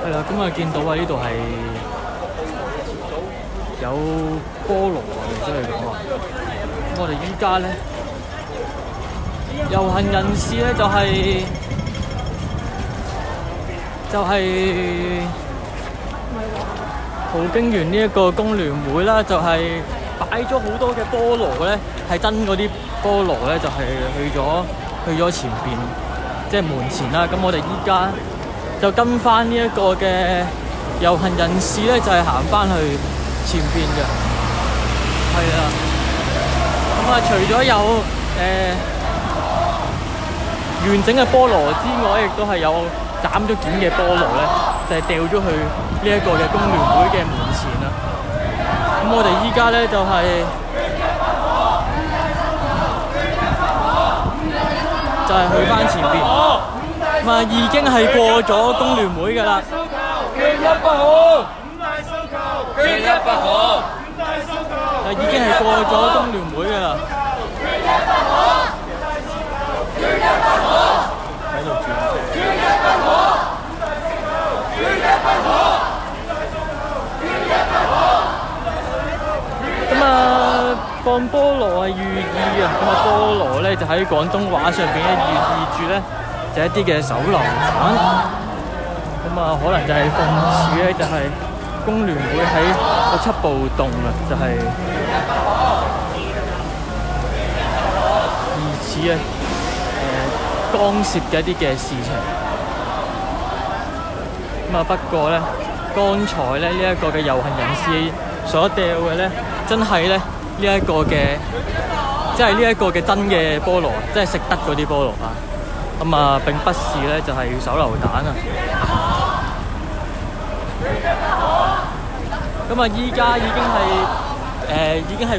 係啦，咁啊見到啊呢度係有菠蘿啊，即係咁啊。咁我哋依家咧遊行人士咧就係途經完呢一個工聯會啦，就係擺咗好多嘅菠蘿咧，係真嗰啲菠蘿咧，就係去咗前邊，即係門前啦。咁我哋依家就跟翻呢一個嘅遊行人士咧，就係行翻去前邊嘅，係啦。咁啊，除咗有完整嘅菠蘿之外，亦都係有斬咗件嘅菠蘿咧，就係掉咗去呢一個嘅工聯會嘅門前啦。咁我哋依家咧就係去翻前邊，咁啊已經係過咗工聯會㗎啦。 缺一不可，五大訴求，缺一不可，五大訴求， 已經係過咗工聯會㗎啦。 缺一不可，缺一不可，喺度轉車。缺一不可，缺一不可，缺一不可。 咁啊，放菠蘿係寓意啊！咁啊，菠蘿咧就喺廣東話上邊咧寓意住咧就係一啲嘅手榴彈。咁啊，可能就係諷刺咧，就係工聯會喺六七暴動啊，就係疑似啊干涉嘅一啲嘅事情。咁啊，不過咧，剛才咧呢一個嘅遊行人士所掉嘅咧，真係咧呢一個嘅，即係呢一個嘅真嘅菠蘿，即係食得嗰啲菠蘿啊！咁啊，並不是咧就係手榴彈啊！咁啊，依家已經係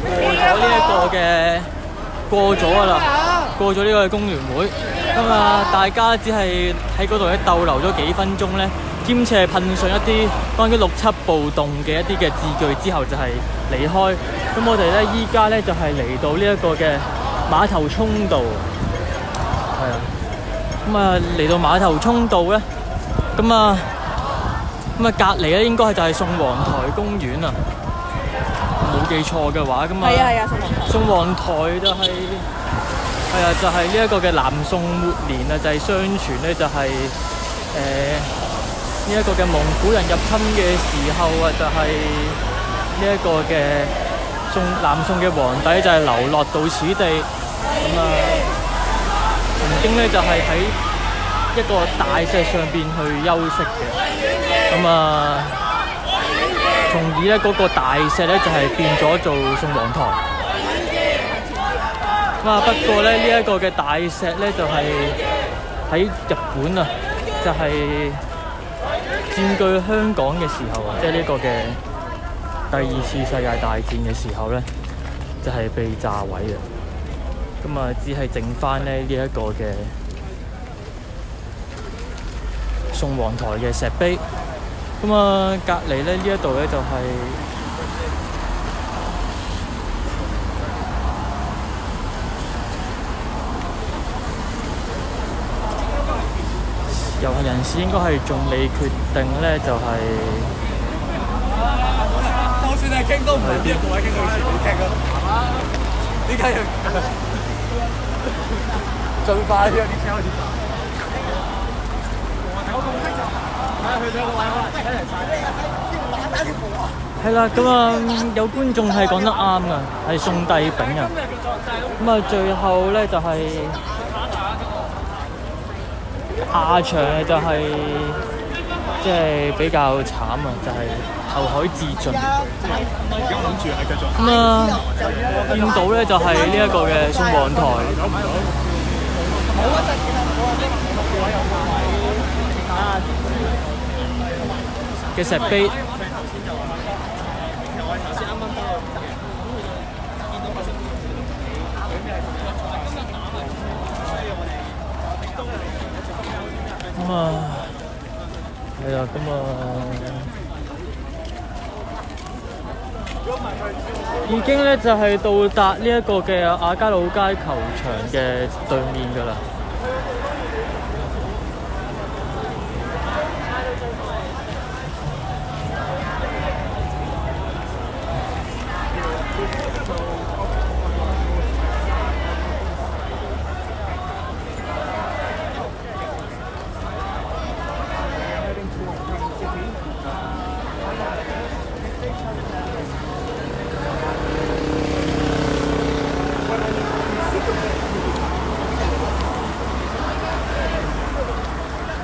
過咗㗎啦，過咗呢個工聯會。咁啊，大家只係喺嗰度咧逗留咗幾分鐘咧，兼且噴上一啲關於六七暴動嘅一啲嘅字句之後，就係離開。咁我哋咧依家咧就係嚟到呢一個嘅馬頭涌道，係啊。咁啊嚟到馬頭涌道咧，咁啊隔離咧應該係就係宋皇臺公園啊，冇記錯嘅話。咁啊係啊， 宋皇臺就係就係呢一個嘅南宋末年啊，就係相傳咧就係呢一個嘅蒙古人入侵嘅時候啊，就係呢一個嘅南宋嘅皇帝就係流落到此地。咁啊曾經咧就係喺一個大石上邊去休息嘅。咁啊從而咧嗰個大石咧就係變咗做宋皇臺。咁啊不過咧呢一個嘅大石咧就係喺日本啊，就係佔據香港嘅時候啊，即係呢個嘅第二次世界大戰嘅時候咧，就係被炸毀嘅。咁啊只係剩翻咧呢一個嘅宋皇臺嘅石碑。咁啊隔離咧呢一度咧就係遊行人士應該係仲未決定咧，就係就算係傾都唔係呢一個位傾到前面傾啊！點解要盡快啲啊？啲車開始走。 係啦，咁啊有觀眾係講得啱噶，係宋帝昺啊。咁啊最後咧就係下場就係即係比較慘啊，就係投海自盡。咁啊見到咧就係呢一個嘅宋皇臺嘅石碑。咁啊，係啊，咁啊，已經咧就係到達呢一個嘅亞皆老街球場嘅對面㗎啦。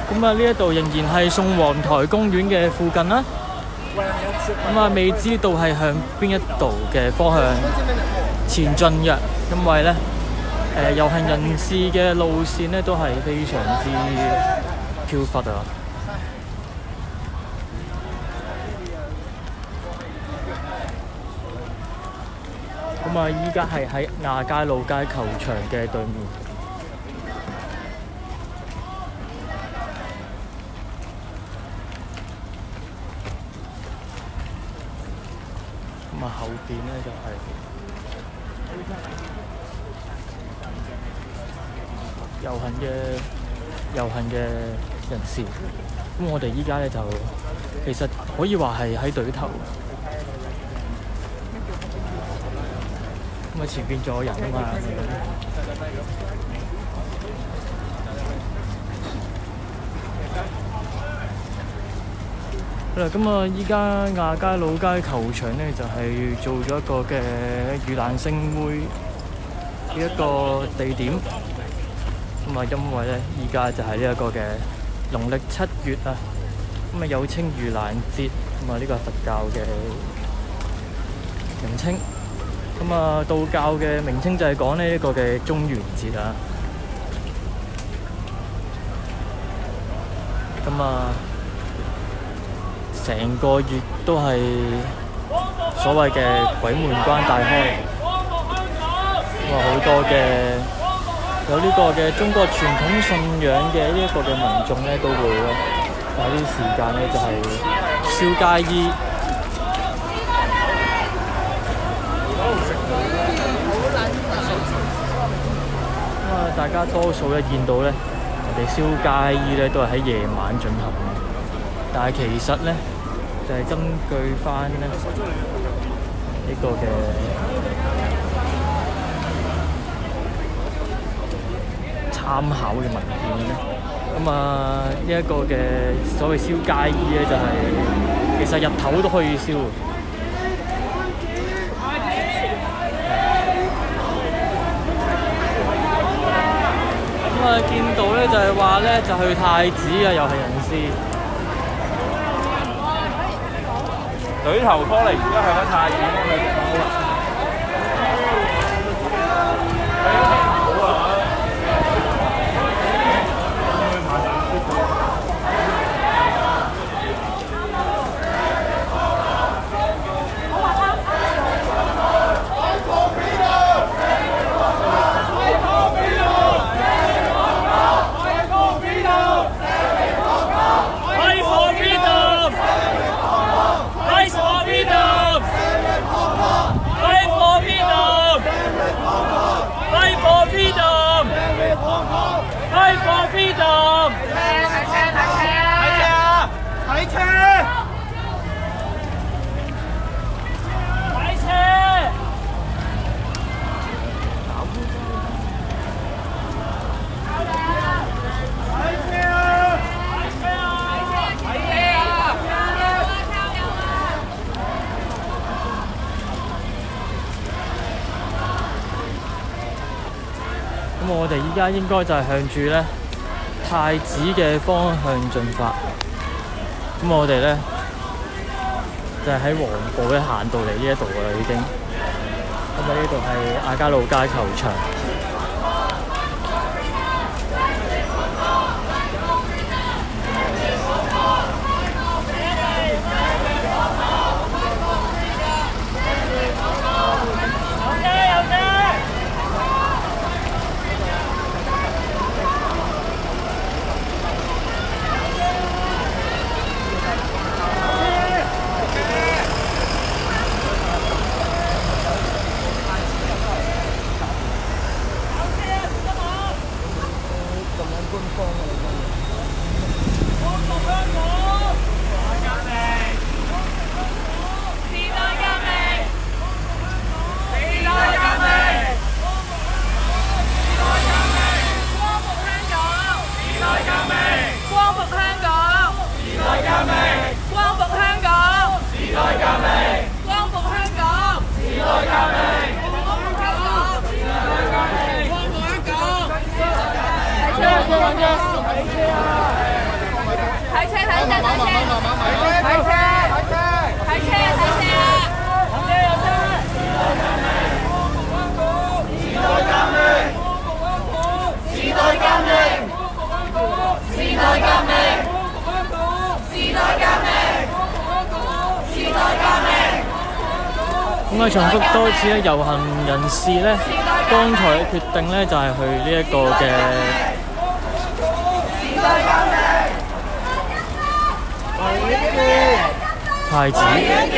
咁啊，呢一度仍然係宋皇台公園嘅附近啦。咁啊，未知道係向邊一度嘅方向前進嘅，因為咧遊行人士嘅路線咧都係非常之飄忽啊。咁啊，依家係喺亞皆老街球場嘅對面。咁啊，後邊咧就係遊行嘅人士。咁我哋依家咧就其實可以話係喺隊頭。咁啊，前邊仲有人啊嘛。好啦，咁啊，依家亞皆老街球場咧就係做咗一個嘅盂蘭勝會呢一個地點。咁啊，因為咧依家就係呢一個嘅農曆7月啊，咁啊又稱盂蘭節，咁啊呢個係佛教嘅名稱。咁啊，道教嘅名稱就係講呢一個嘅中元節啊。咁啊，成個月都係所謂嘅鬼門關大開。咁啊，好多嘅有呢個嘅中國傳統信仰嘅呢一個嘅民眾咧，都會咧喺呢啲時間咧就係燒街衣。大家多數咧見到咧，人哋燒街衣咧都係喺夜晚進行嘅，但係其實咧就係根據翻咧呢個嘅參考嘅文獻咧，咁啊呢一個嘅所謂燒街衣咧就係其實日頭都可以燒。咁啊，見到咧就係話咧，就去太子啊，遊行人士隊頭拖嚟，而家係喺太子嗰度。 咁我哋依家應該就係向住咧太子嘅方向進發。咁我哋咧就係喺黃埔咧行到嚟呢一度㗎啦，已經。咁啊，呢度係亞皆老街球場。 咁啊，重複多次咧，遊行人士咧，剛才嘅決定咧就係去呢一個嘅太子。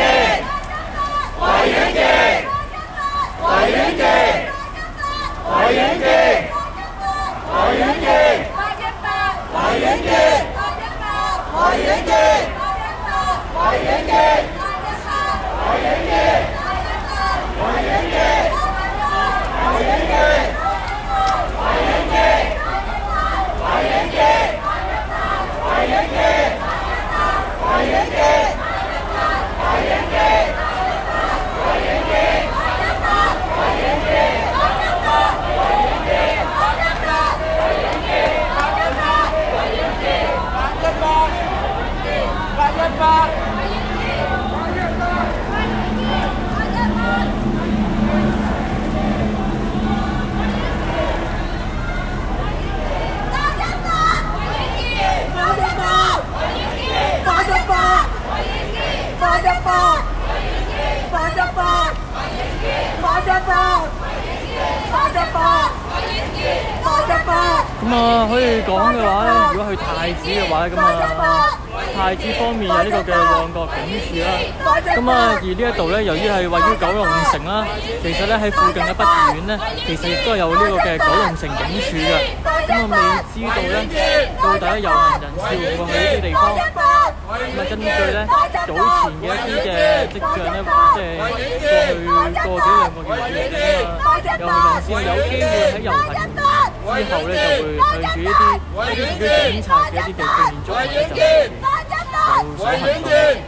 咁啊，可以講嘅話咧，如果去太子嘅話，咁啊，太子方面有呢個嘅旺角警署啦。咁啊，而呢一度咧，由於係位於九龍城啦，其實咧喺附近嘅不遠咧，其實亦都有呢個嘅九龍城警署嘅。咁啊，未知道咧，到底遊行人士會唔會去呢啲地方？咁啊，根據咧早前嘅一啲嘅跡象咧，即係過幾兩個月嘅遊行人士有機會喺遊行之後咧就會向住一啲警察嘅一啲嘅建築物就所行動。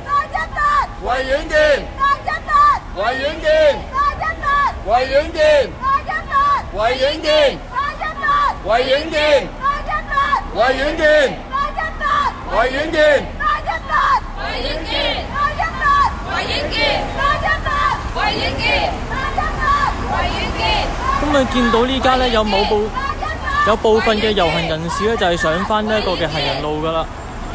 咁啊，見到呢家咧有部分嘅遊行人士咧就係上返呢一個嘅行人路㗎喇。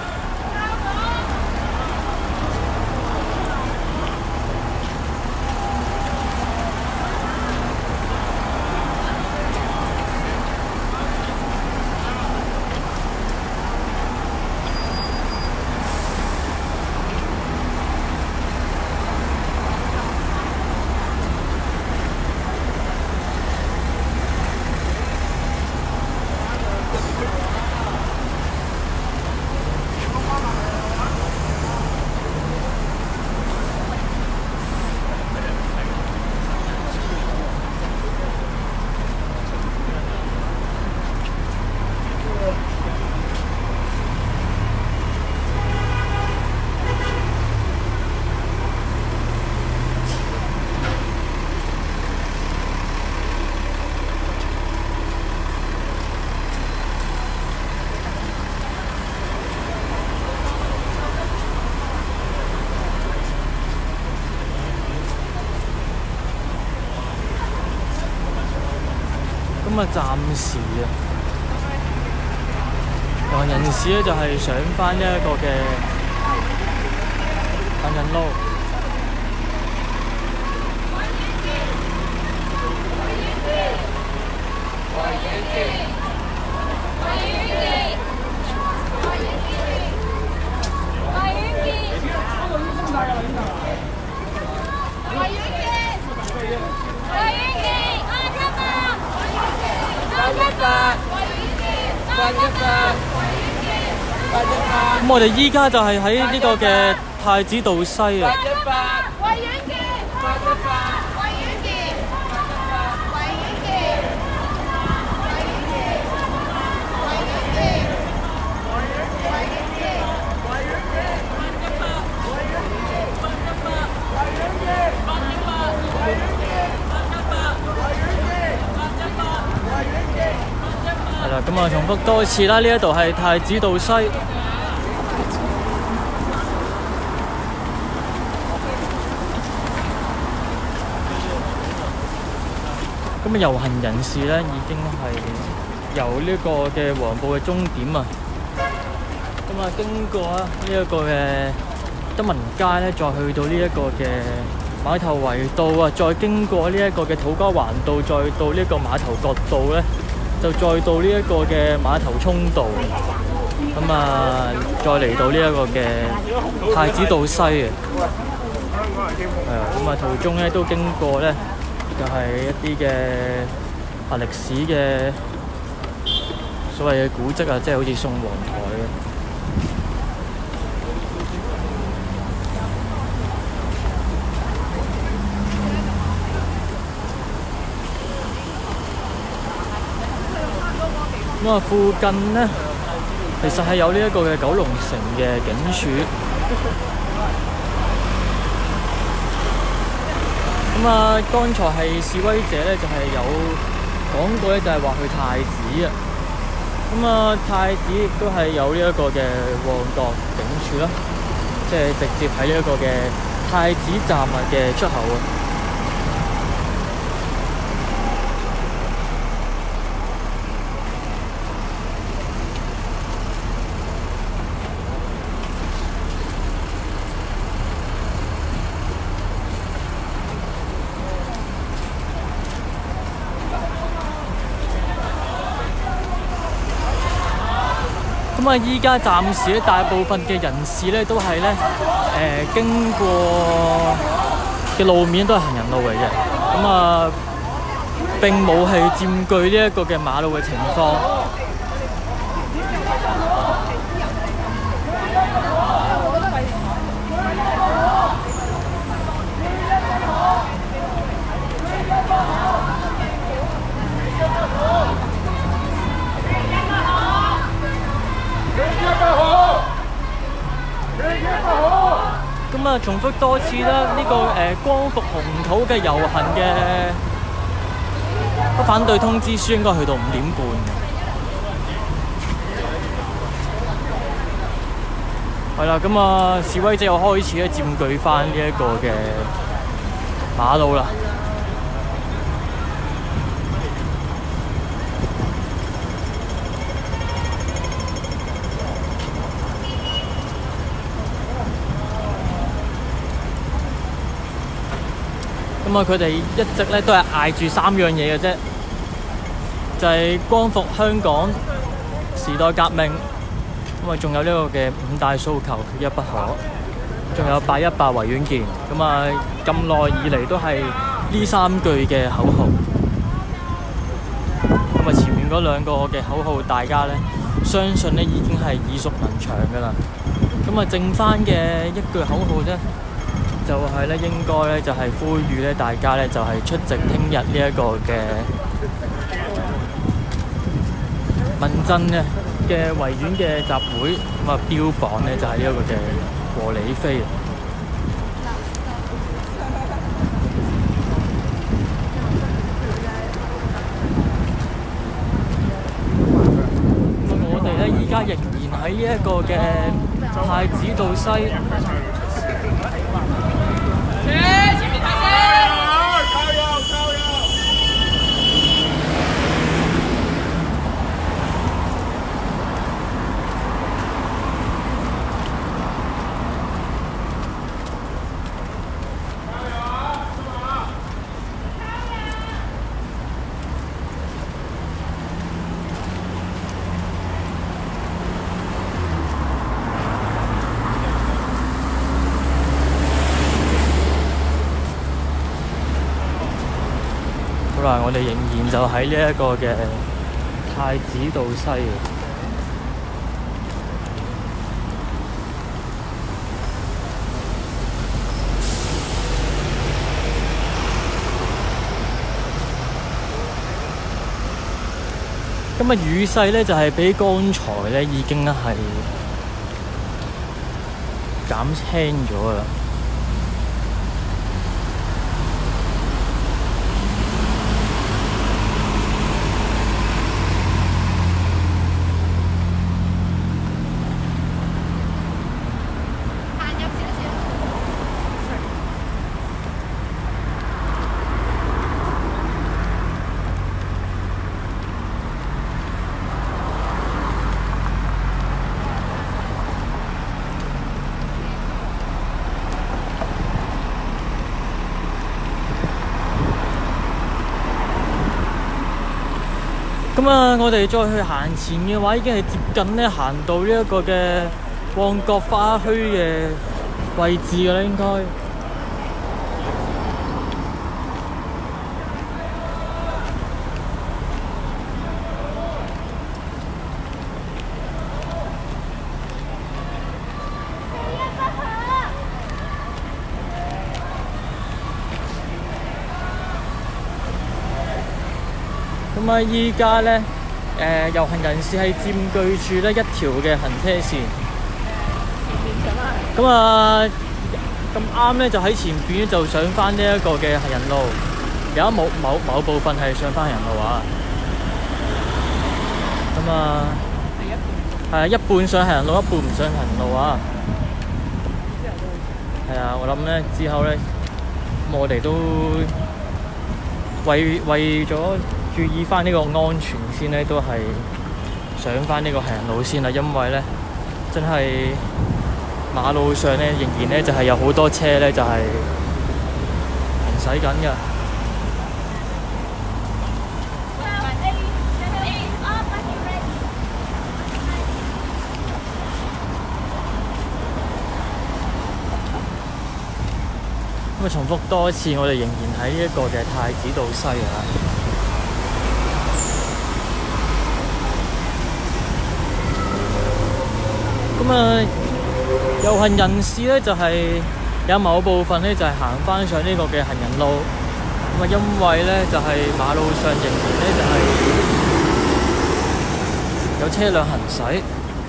咁啊，暫時啊，遊行人士咧就係上返呢一個嘅行人路。咁我哋依家就係喺呢個嘅太子道西啊。係啦，咁啊重複多次啦，呢一度係太子道西。 咁啊，遊行人士咧已經係由呢個嘅黃埔嘅終點啊，咁啊經過呢一個嘅德民街咧，再去到呢一個嘅碼頭圍道啊，再經過呢一個嘅土瓜灣道，再到呢一個碼頭角道咧，就再到呢一個嘅碼頭涌道，咁啊再嚟到呢一個嘅太子道西啊，咁啊途中咧都經過咧，就係一啲嘅歷史嘅所謂嘅古蹟啊，即係好似宋皇台啊。咁啊，附近咧其實係有呢一個嘅九龍城嘅警署。咁啊，剛才係示威者咧，就係有講過咧，就係話去太子啊。咁啊，太子亦都係有呢一個嘅旺角警署啦，即係直接喺呢一個嘅太子站啊嘅出口啊。咁啊，依家暫時咧，大部分嘅人士咧都係咧，經過嘅路面都係行人路嚟嘅，咁啊並冇係佔據呢一個嘅馬路嘅情況。咁啊，重複多次啦，呢個光復紅土嘅遊行嘅反對通知書應該去到5點半嘅。係啦，咁啊，示威者又開始咧佔據翻呢一個嘅馬路啦。咁啊，佢哋一直咧都係嗌住3樣嘢嘅啫，就係光復香港、時代革命，咁啊，仲有呢個嘅5大訴求缺一不可，仲有818維園見。咁啊，咁耐以嚟都係呢3句嘅口號。咁啊，前面嗰2個嘅口號，大家咧相信咧已經係耳熟能詳㗎啦。咁啊，剩翻嘅一句口號啫，就係咧，應該咧就係呼籲咧大家咧就係出席聽日呢一個嘅民陣嘅維園嘅集會，咁啊標榜咧就係呢一個嘅和理非。咁我哋咧依家仍然喺呢一個嘅太子道西。好啦，我哋仍然就喺呢一個嘅太子道西。咁啊，雨勢咧就係比剛才咧已經係減輕咗啦。 咁啊，我哋再去行前嘅話，已經係接近咧行到呢一個嘅旺角花墟嘅位置㗎啦，應該。咁啊，依家咧，遊行人士係佔據住咧一條嘅行車線。咁啊，咁啱咧就喺前邊咧就上翻呢一個嘅行人路，有一某部分係上翻行人路啊。咁啊，係一半上行人路，一半唔上行人路啊。係啊，我諗咧之後咧，我哋都為咗注意翻呢個安全先咧，都係上翻呢個行人路先啦，因為咧真係馬路上咧仍然咧就係有好多車咧就係行駛緊㗎。咁啊，重複多一次，我哋仍然喺呢一個嘅太子道西啊。咁啊，遊行人士咧就係有某部分咧就係行翻上呢個嘅行人路。咁啊，因為咧就係馬路上仍然咧就係有車輛行駛。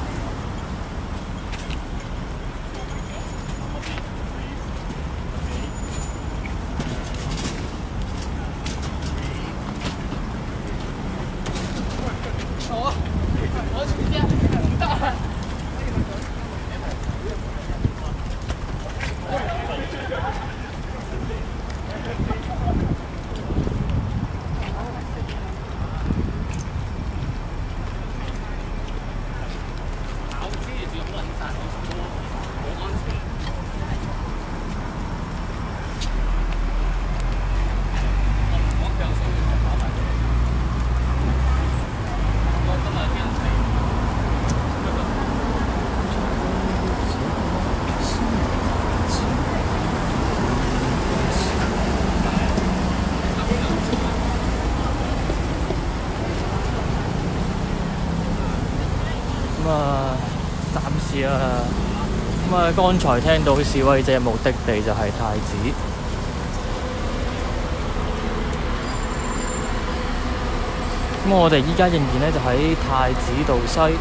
暫時啊，咁啊，剛才聽到示威者目的地就係太子。咁我哋依家仍然咧就喺太子道西。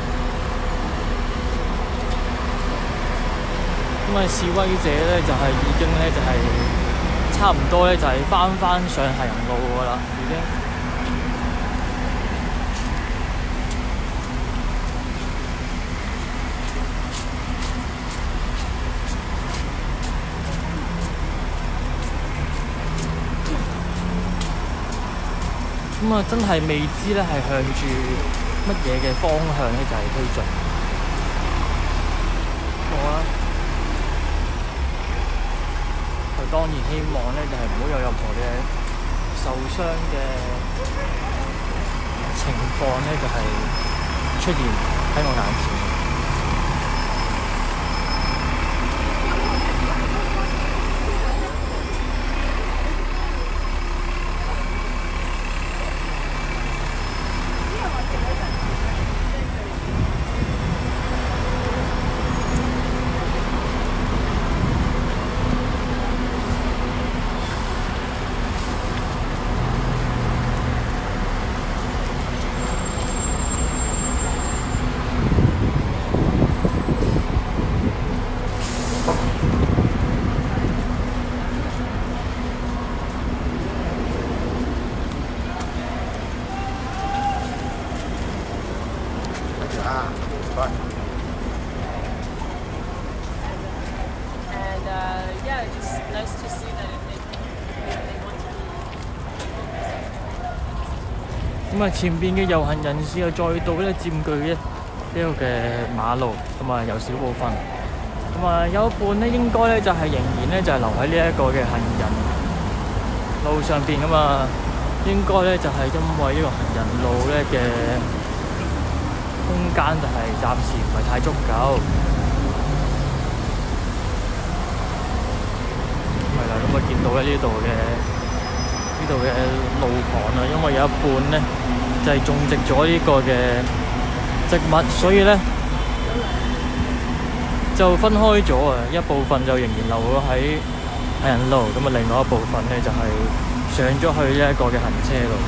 咁啊，示威者咧就係已經咧就係差唔多咧就係翻上行人路㗎啦，已經。咁啊，真係未知咧，係向住乜嘢嘅方向咧，就係推進。好啊，佢當然希望咧，就係唔好有任何嘅受傷嘅情況咧，就係出現喺我眼前。咁啊，前邊嘅遊行人士又再度咧佔據呢個嘅馬路，咁啊有少部分，咁啊有一半咧應該咧就係仍然咧就係留喺呢一個嘅行人路上邊噶嘛。 應該咧就係因為呢個行人路咧嘅空間就係暫時唔係太足夠。係啦，咁啊見到咧呢度嘅路旁啊，因為有一半咧就係種植咗呢個嘅植物，所以咧就分開咗啊，一部分就仍然留咗喺行人路，咁啊另外一部分咧就係上咗去呢一個嘅行車路。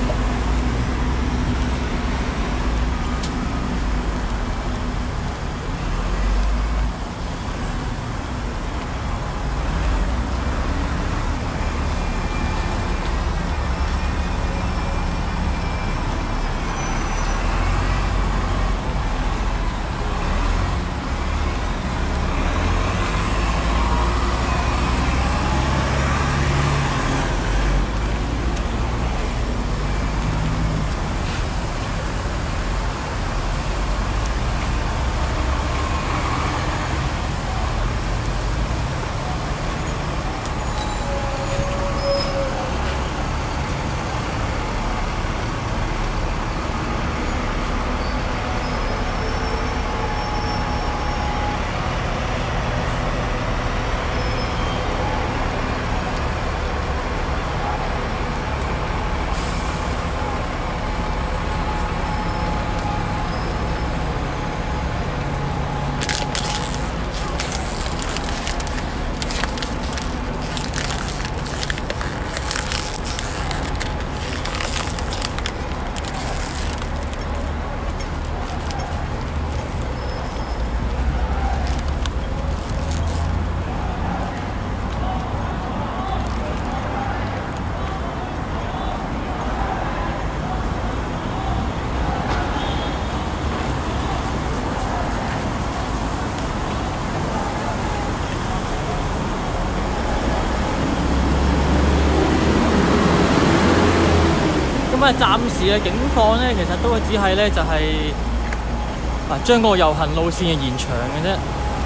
咁啊，暫時嘅警況咧，其實都只係咧就係將個遊行路線嘅延長嘅啫。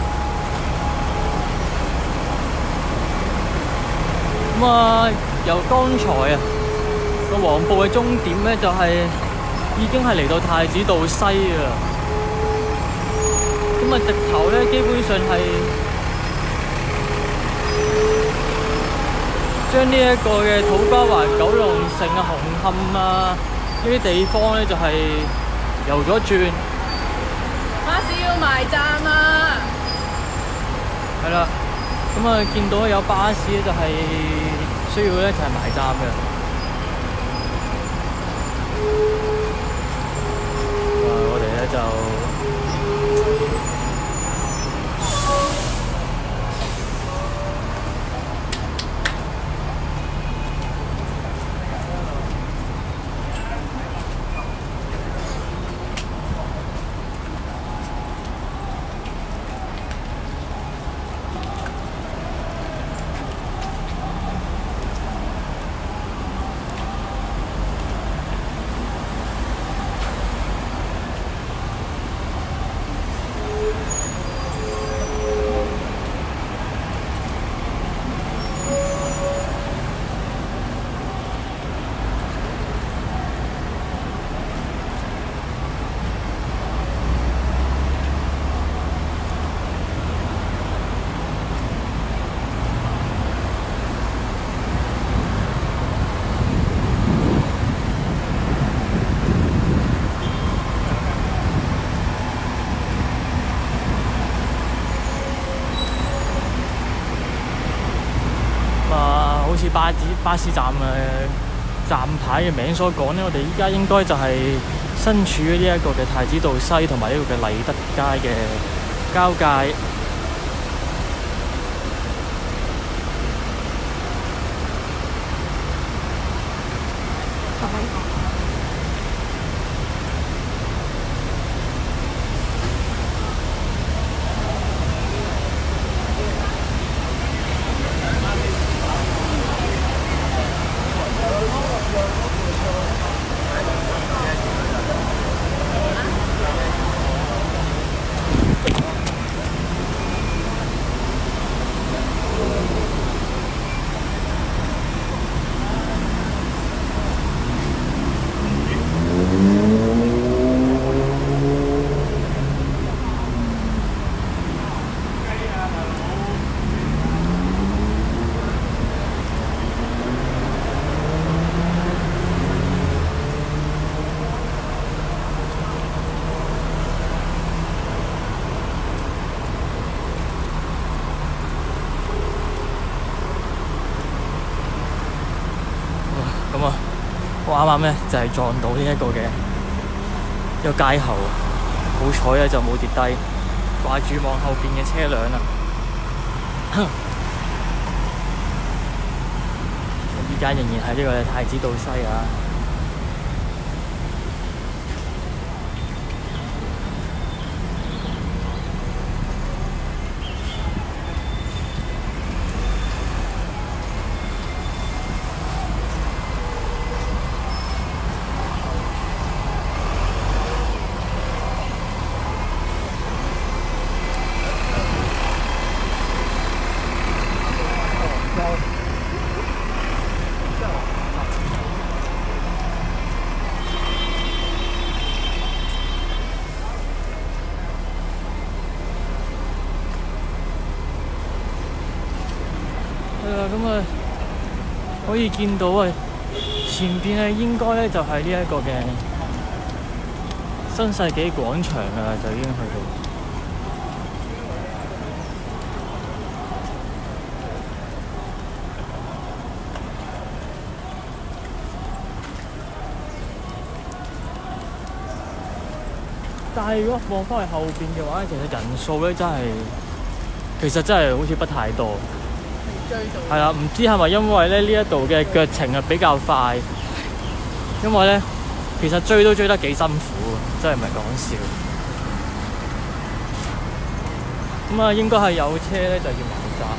咁啊，由剛才個黃埔嘅終點咧，就係已經係嚟到太子道西啊。咁啊，直頭咧基本上係將呢一個嘅土瓜灣、九龍城啊、紅磡啊呢啲地方咧，就係遊咗轉。 巴士要埋站啊！ 係啦，咁啊見到有巴士咧，就係需要咧就係埋站嘅。我哋咧就。好似巴士站嘅站牌嘅名所講咧，我哋依家應該就係身處於呢一個嘅太子道西同埋呢個嘅禮德街嘅交界。 我啱啱咧就係撞到呢一個嘅一個街喉，好彩咧就冇跌低，掛住望後邊嘅車輛啦。依家仍然喺呢個太子道西啊！咁啊，可以見到啊，前邊咧應該咧就係呢一個嘅新世紀廣場啊，就已經去到。但係如果望翻去後邊嘅話，其實人數咧其實真係好似不太多。係啦，唔知係咪因為咧呢一度嘅腳程啊比較快，因為咧其實追都追得幾辛苦，真係唔係講笑。咁啊，應該係有車咧就要埋站。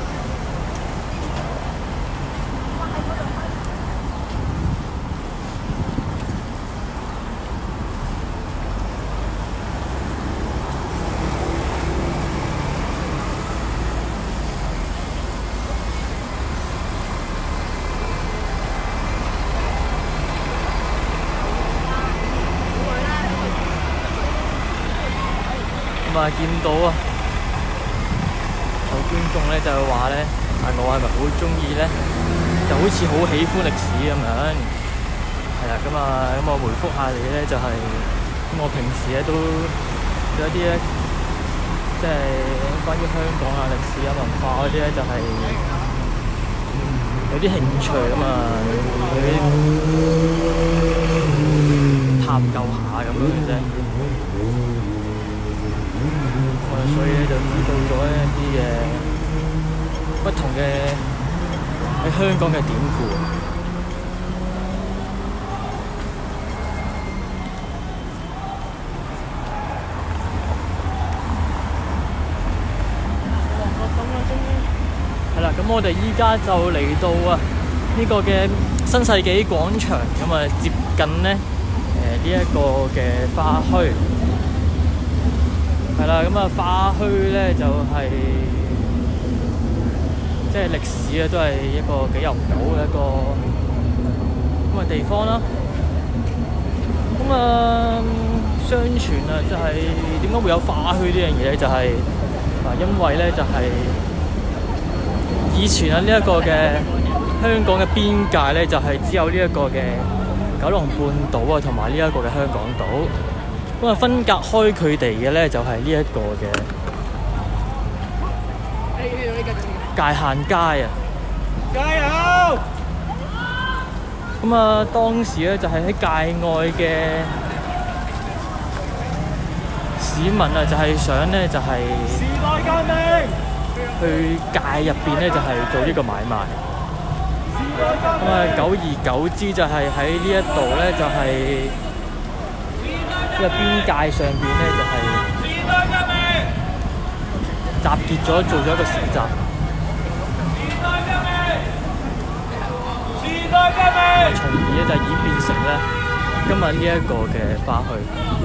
見到啊，有觀眾咧就話咧，我係咪好中意咧？就好似好喜歡歷史咁樣。係啦，咁我回覆下你咧，就係咁我平時咧都有一啲咧，即係關於香港啊、歷史啊、文化嗰啲咧，就係有啲興趣啊嘛，去探究下咁樣嘅啫。所以咧就遇到咗一啲嘅不同嘅喺香港嘅典故。係啦，咁我哋依家就嚟到啊呢個嘅新世紀廣場，咁啊接近咧呢一個嘅花墟。係啦，咁啊花墟咧就係即係歷史咧，都係一個幾悠久嘅一個咁嘅地方啦。咁相傳啊，就係點解會有花墟呢樣嘢咧？就係因為咧就係以前啊呢一個嘅香港嘅邊界咧，就係只有呢一個嘅九龍半島啊，同埋呢一個嘅香港島。咁啊，分隔開佢哋嘅咧，就係呢一個嘅界限街啊！加油！咁啊，當時咧就係喺界外嘅市民啊，就係想咧就係時代革命去界入邊咧，就係做呢個買賣。咁啊，久而久之就係喺呢一度咧，就係呢個邊界上邊咧，就係集結咗做咗一個市集。從而咧就演變成咧今日呢一個嘅花墟，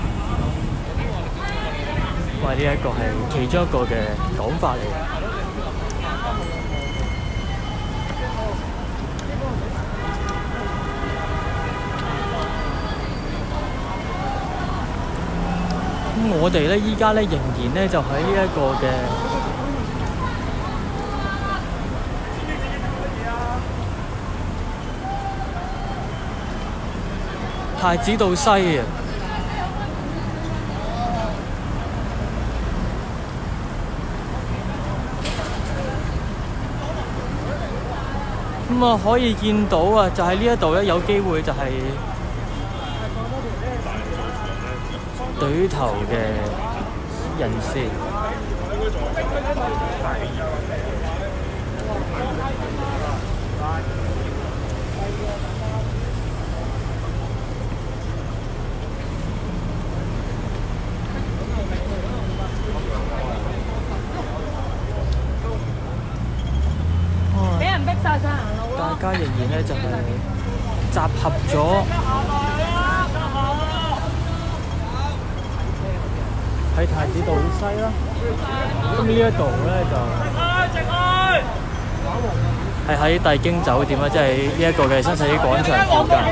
因為呢一個係其中一個嘅講法嚟。咁我哋咧依家咧仍然咧就喺呢一個嘅太子道西啊！咁咁啊可以見到啊，就喺呢一度咧有機會就係隊頭嘅人士。大家仍然咧就係集合咗喺太子道西啦。咁呢一度咧就係喺帝京酒店啦，即係呢一個嘅新世紀廣場附近。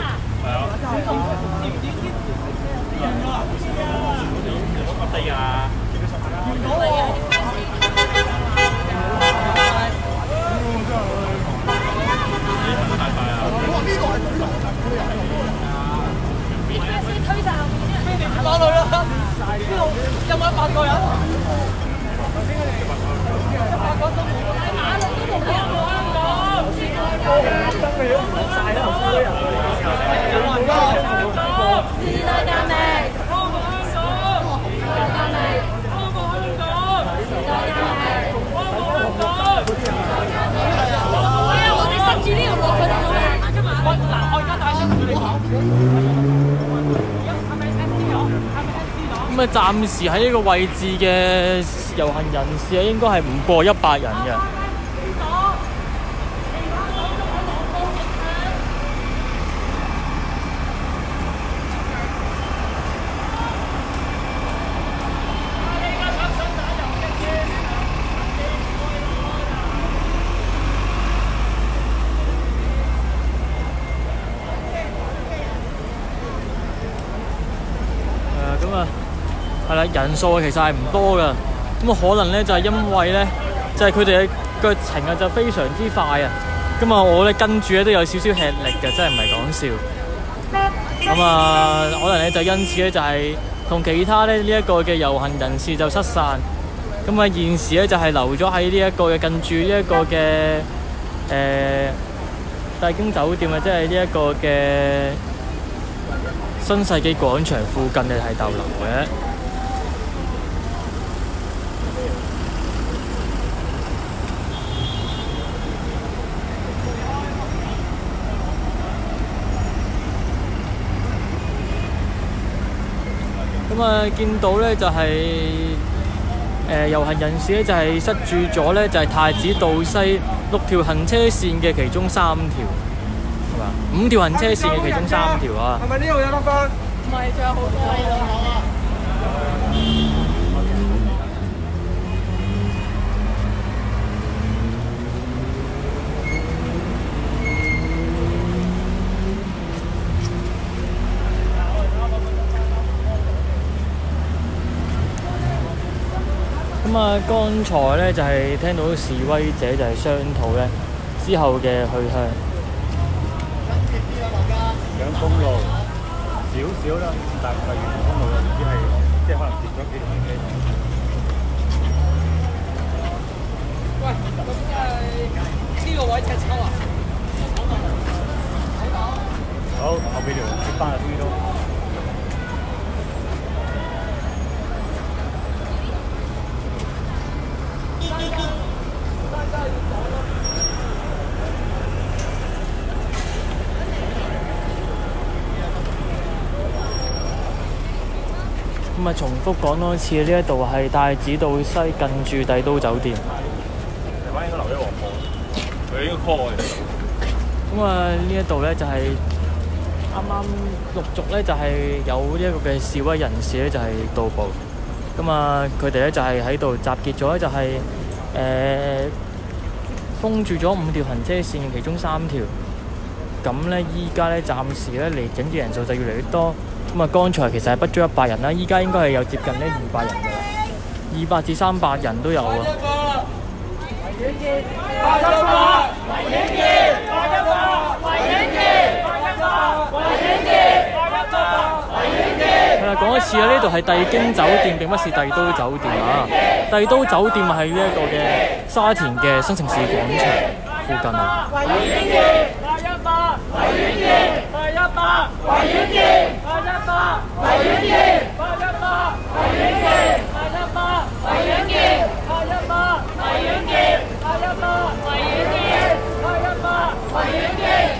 打女啦！呢度有冇100個人？100個都冇，馬路都冇人講。真係都唔落曬啦！頭先啲人。時代革命，光復香港！時代革命，光復香港！時代革命，光復香港！哎呀！我哋塞住呢條路，佢哋做咩？嗱，我而家大聲同你講。 咁啊，暫時喺呢個位置嘅遊行人士啊，應該係唔過100人嘅。係啦，人數其實係唔多㗎，咁啊可能咧就係因為咧，就係佢哋嘅腳程啊就非常之快啊，咁啊我咧跟住咧都有少少吃力嘅，真係唔係講笑。咁啊可能咧就因此咧就係同其他咧呢一個嘅遊行人士就失散，咁啊現時咧就係留咗喺呢一個嘅近住呢一個嘅帝京酒店啊，即係呢一個嘅新世紀廣場附近嘅係逗留嘅。咁啊，見到咧就係遊行人士咧就係塞住咗咧，就係太子道西6條行車線嘅其中3條，係嘛？5條行車線嘅其中3條啊。 係咪呢度有得分？ 唔係，仲有好多。 咁啊，剛才咧就係聽到示威者就係商討咧之後嘅去向。 上公路少少啦，但唔係完全公路啦，只係即係可能跌咗幾條電機。 喂，咁即係呢個位赤抽啊？ 好，後邊條接翻啊，終於都。 咁啊，重複講多次，呢一度係太子道西近住帝都酒店。 台灣應該留喺黃埔，佢應該 call 我哋。 咁啊，呢一度咧就係啱啱陸續咧就係有呢一個嘅示威人士咧就係到埗。咁啊，佢哋咧就係喺度集結咗咧，就係封住咗5條行車線嘅其中3條。咁咧，依家咧暫時咧嚟緊嘅人數就越嚟越多。咁啊，剛才其實係不足100人啦，依家應該係有接近呢200人㗎啦，200至300人都有啊。係啦，講一次啊，呢度係帝京酒店，並不是帝都酒店啊。帝都酒店係呢一個嘅沙田嘅新城市廣場。 附近啊。 維園見，八一八，維園見，八一八，維園見，八一八，維園見，八一八，維園見，八一八，維園見，八一八，維園見，八一八，維園見，八一八，維園見。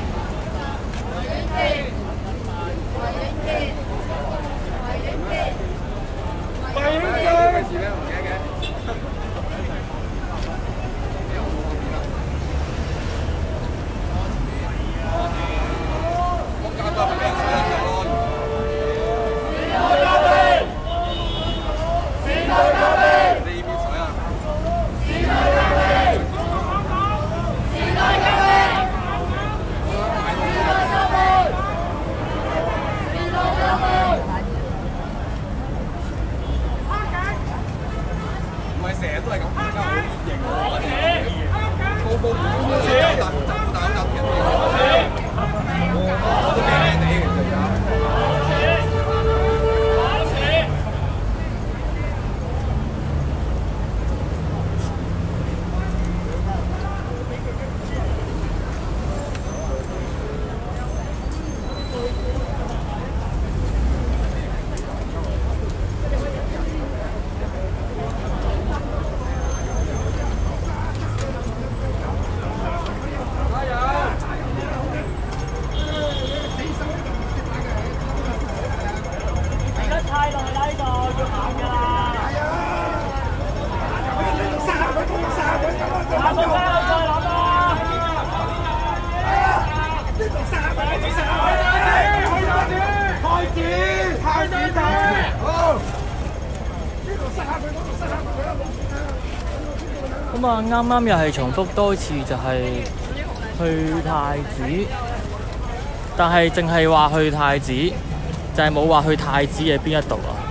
咁啊，啱啱又係重複多次，就係去太子，但係淨係話去太子，就係冇話去太子嘅邊一度啊。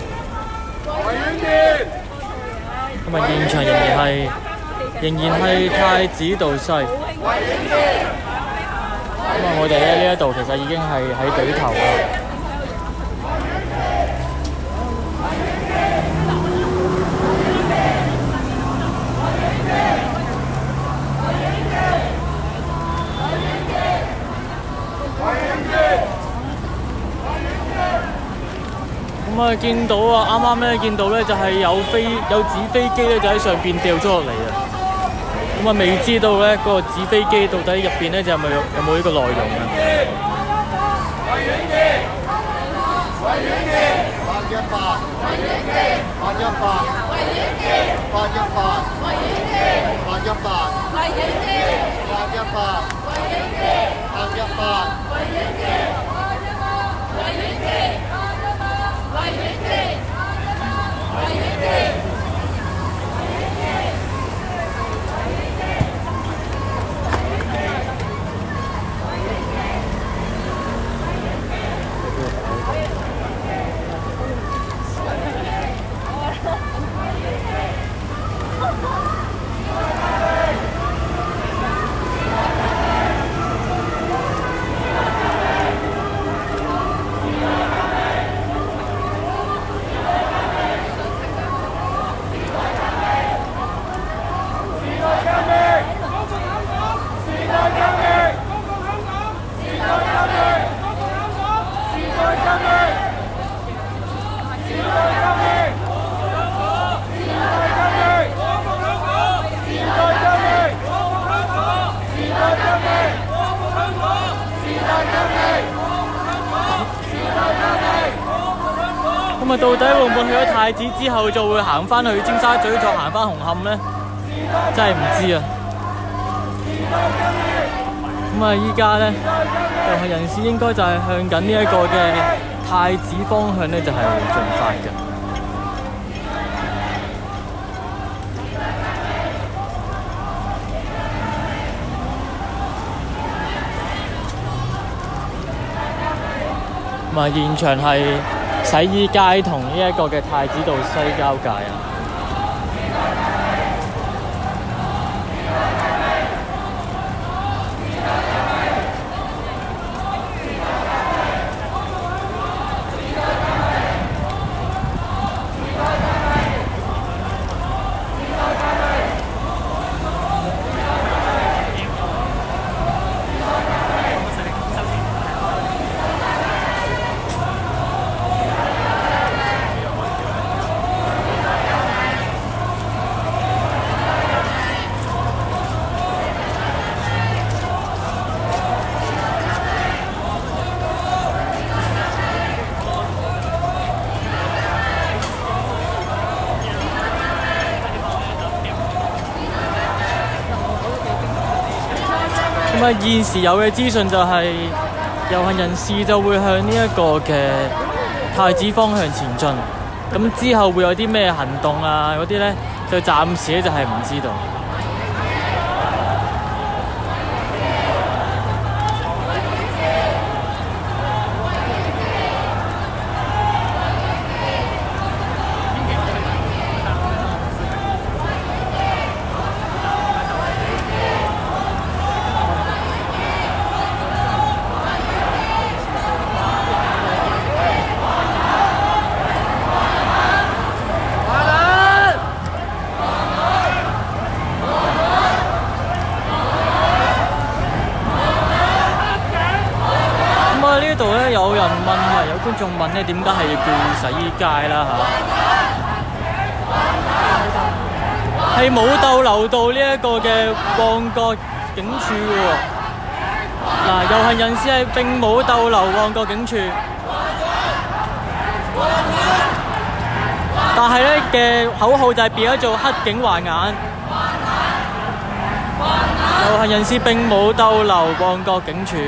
咁啊，現場仍然係太子道西。咁啊，我哋咧呢一度其實已經係喺地頭啦。咁啊，見到啊，啱啱咧見到咧就係有紙飛機咧就喺上邊掉咗落嚟啊！咁啊，未知道咧嗰個紙飛機到底入邊咧就有冇呢個內容啊？咁啊，到底會唔會去咗太子之後，就會行翻去尖沙咀，再行翻紅磡咧？真係唔知啊！咁啊，依家咧遊行人士應該就係向緊呢一個嘅太子方向咧，就係進發嘅。咁啊，現場係洗衣街同呢一個嘅太子道西交界啊！ 咁啊，現時有嘅資訊就係遊行人士就會向呢一個嘅太子方向前進。咁之後會有啲咩行動啊？嗰啲咧就暫時咧就係唔知道。呢度咧有人問啊，有觀眾問咧點解係要叫洗衣街啦嚇？係冇逗留到呢一個嘅旺角警署嘅喎。嗱，遊行人士係並冇逗留旺角警署，但係咧嘅口號就係變咗做黑警還眼。遊行人士並冇逗留旺角警署。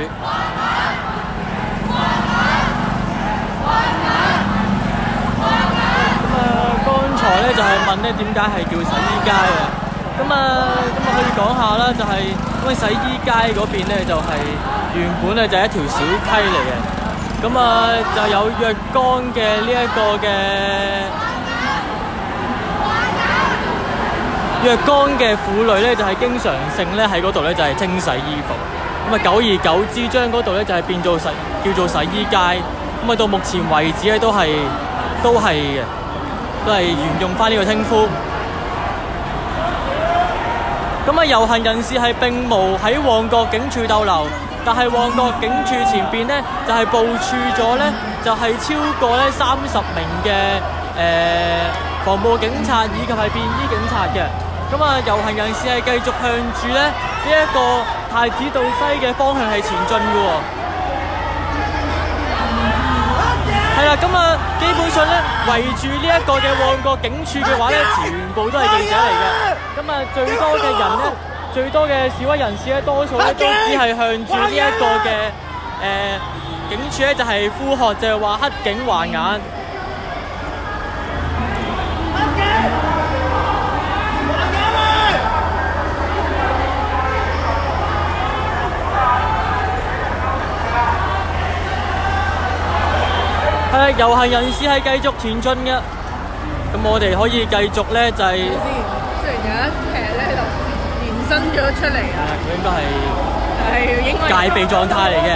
剛才咧就係問咧點解係叫洗衣街啊？咁啊可以講下啦，就係因為洗衣街嗰邊咧就係原本咧就係一條小溪嚟嘅，咁啊就有若干嘅呢一個嘅若干嘅婦女咧就係經常性咧喺嗰度咧就係清洗衣服，咁啊久而久之將嗰度咧就係變做叫做洗衣街，咁啊到目前為止咧都係嘅。都係沿用翻呢個稱呼。咁啊，遊行人士係並無喺旺角警署逗留，但係旺角警署前邊呢，就係部署咗呢，就係超過呢30名嘅防暴警察以及係便衣警察嘅。咁啊，遊行人士係繼續向住呢一個太子道西嘅方向係前進嘅喎。係啦，咁啊，基本上咧圍住呢一個嘅旺角警署嘅話咧，全部都係記者嚟嘅。咁啊，最多嘅人咧，最多嘅示威人士咧，多數咧都只係向住呢一個嘅警署咧，就係呼喝，就係話黑警還眼。遊行人士係繼續前進嘅，咁我哋可以繼續咧就係、 雖然有一劈咧就延伸咗出嚟啊， 佢應該係戒備狀態嚟嘅。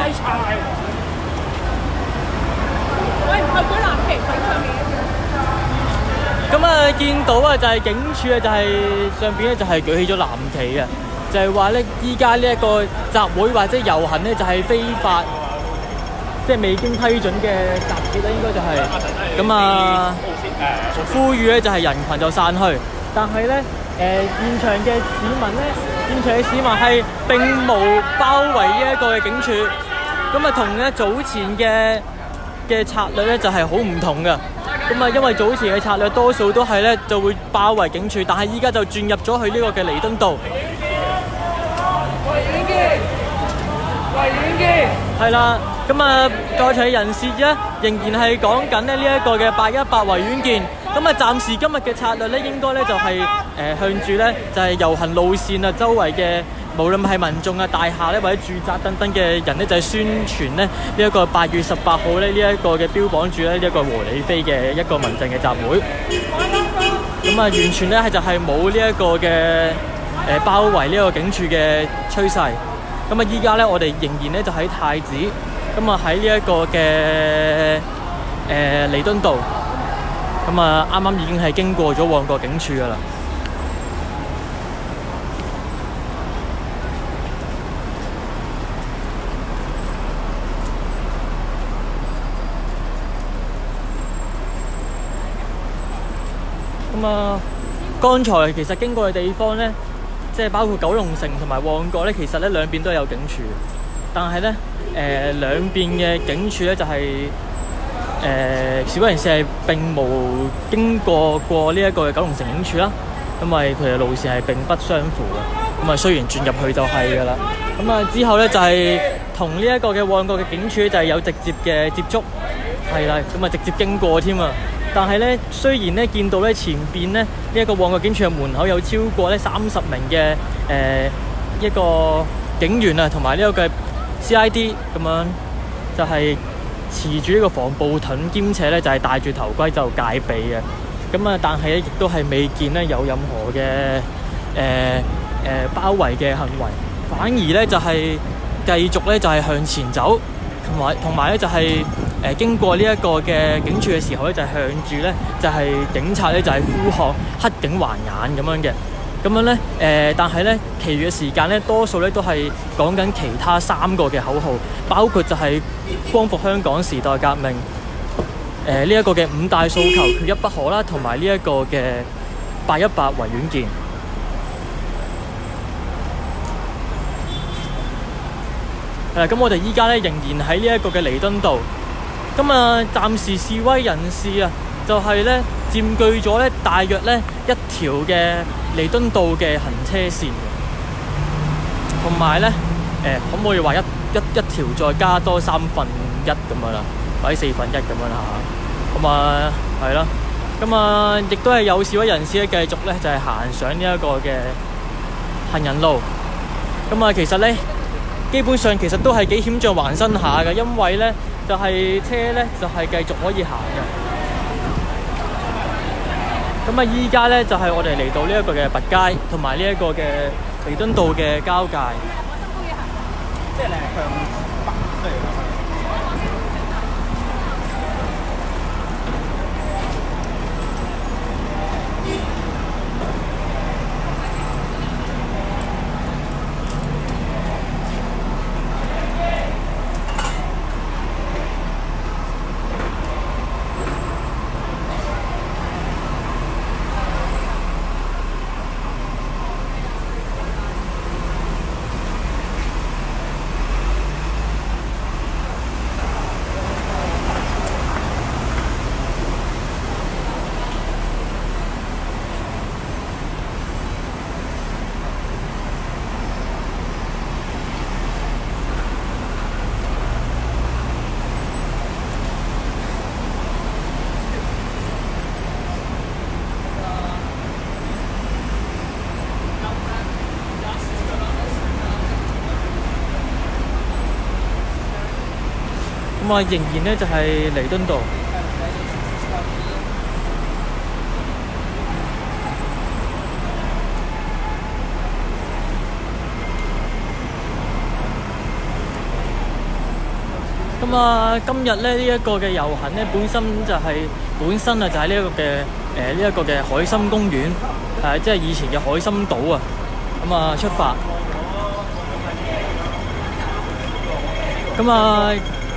喂，唔係舉藍旗喺上面。 咁啊，見到啊就係警署啊，就係上邊咧就係舉起咗藍旗嘅，就係話咧依家呢一個集會或者遊行咧就係非法。即係未經批准嘅集結咧，應該就係咁啊！呼籲咧就係人群就散去，但係咧現場嘅市民咧，現場嘅市民係並冇包圍呢一個嘅警署，咁啊同咧早前嘅策略咧就係好唔同嘅。咁啊，因為早前嘅策略多數都係咧就會包圍警署，但係依家就轉入咗去呢個嘅彌敦道。係啦，咁啊，在場人士咧仍然係講緊咧呢一個嘅818維園見。咁啊，暫時今日嘅策略咧，應該咧就係向住咧就係遊行路線啊，周圍嘅無論係民眾啊、大廈咧或者住宅等等嘅人咧，就係宣傳咧呢一個8月18號咧呢一個嘅標榜住咧呢一個和理非嘅一個民陣嘅集會。咁啊，完全咧係就係冇呢一個嘅包圍呢個警署嘅趨勢。咁啊，依家咧我哋仍然咧就喺太子，咁啊喺呢一個嘅彌敦道，咁啊啱啱已經係經過咗旺角警署噶啦。咁啊，剛才其實經過嘅地方咧，即係包括九龍城同埋旺角咧，其實咧兩邊都有警署，但係咧兩邊嘅警署咧就係示威人士係並冇經過呢一個嘅九龍城警署啦， 因為佢哋路線係並不相符嘅。咁啊，雖然轉入去就係㗎啦。咁啊，之後咧就係同呢一個嘅旺角嘅警署就係有直接嘅接觸，係啦，咁啊直接經過添啊。但係咧，雖然咧見到咧前邊咧呢一個旺角警署嘅門口有超過咧30名嘅一個警員啊，同埋呢個嘅 CID 咁樣，就係持住呢個防暴盾，兼且咧就係戴住頭盔就戒備嘅。咁啊，但係咧亦都係未見咧有任何嘅包圍嘅行為，反而咧就係繼續咧就係向前走，同埋咧就係經過呢一個嘅警署嘅時候咧，就係向住咧就係警察咧就係呼喝黑警還眼咁樣嘅。咁樣咧但係咧，其餘嘅時間咧，多數咧都係講緊其他3個嘅口號，包括就係光復香港、時代革命，呢一個嘅5大訴求缺一不可啦，同埋呢一個嘅818維園見。咁我哋依家咧仍然喺呢一個嘅彌敦道，咁啊暫時示威人士啊就係咧佔據咗咧大約咧1條嘅彌敦道嘅行車線，同埋咧可唔可以話一條再加多1/3咁樣啦，或者1/4咁樣啦嚇，咁啊係啦，咁啊亦都係有示威人士咧繼續咧就係行上呢一個嘅行人路，咁啊其實咧基本上其實都係幾險象環生下嘅，因為咧就係車咧就係繼續可以行嘅。咁啊依家咧就係我哋嚟到呢一個嘅拔街同埋呢一個嘅彌敦道嘅交界，即係你係向北嚟嘅。咁啊，仍然咧就係彌敦道。咁啊，今日咧呢一個嘅遊行咧，本身就係呢一個嘅海心公園，即係以前嘅海心島啊。咁啊，出發。咁啊，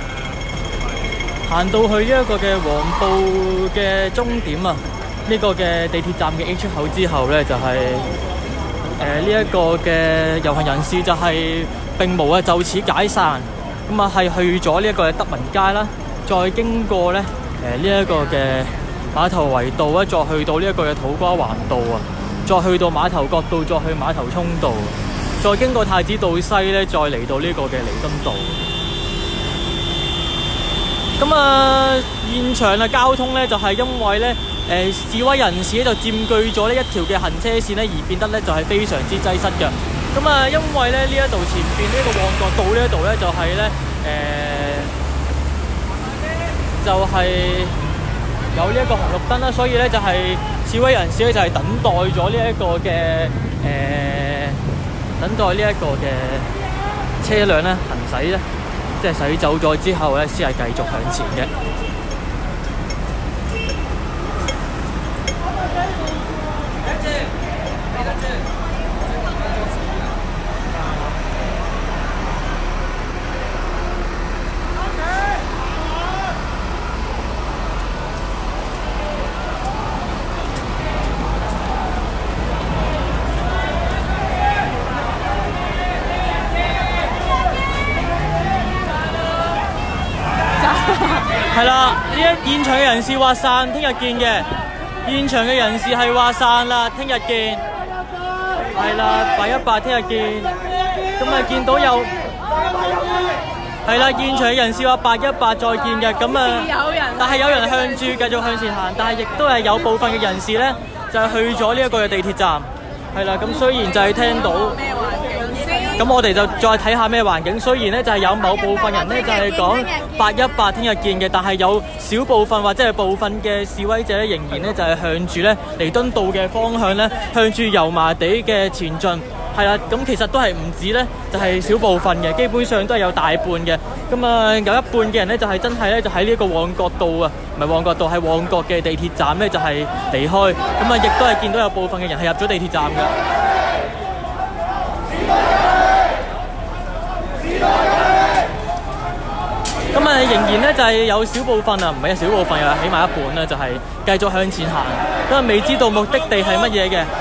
行到去呢一個嘅黃埔嘅終點啊，呢個嘅地鐵站嘅 A 出口之後咧，就係呢一個嘅遊行人士就係並無就此解散，咁啊係去咗呢一個德民街啦，再經過咧呢一個嘅碼頭圍道咧，再去到呢一個嘅土瓜灣道啊，再去到碼頭角道，再去碼頭涌道，再經過太子道西咧，再嚟到呢個嘅彌敦道。咁啊，現場嘅交通咧就係因為咧示威人士咧就佔據咗呢一條嘅行車線咧，而變得咧就係非常之擠塞嘅。咁啊，因為咧呢一度前邊呢個旺角道呢一度咧就係咧就係有呢一個紅綠燈啦，所以咧就係示威人士咧就係等待咗呢一個嘅車輛咧行駛咧。即係駛走咗之後咧，先係繼續向前嘅。係啦，呢一現場嘅人士話散，聽日見嘅。 現場嘅人士係話散啦，聽日見。係啦，818聽日見。咁啊見到有係啦，現場嘅人士話818再見嘅。咁啊，但係有人向住繼續向前行，但係亦都係有部分嘅人士咧就係去咗呢一個嘅地鐵站。係啦，咁雖然就係聽到。咁我哋就再睇下咩環境。雖然咧就係有某部分人咧就係講818聽日見嘅，但係有少部分或者係部分嘅示威者咧仍然咧就係向住咧彌敦道嘅方向咧向住油麻地嘅前進。係啦，咁其實都係唔止咧，就係少部分嘅，基本上都係有大半嘅。咁啊，有一半嘅人咧就係真係咧就喺呢個旺角道啊，唔係旺角道，係旺角嘅地鐵站咧就係離開。咁啊，亦都係見到有部分嘅人係入咗地鐵站嘅。咁啊，仍然咧就係有少部分啊，唔係少部分啊，起碼一半啦，就係繼續向前行，因為未知道目的地係乜嘢嘅。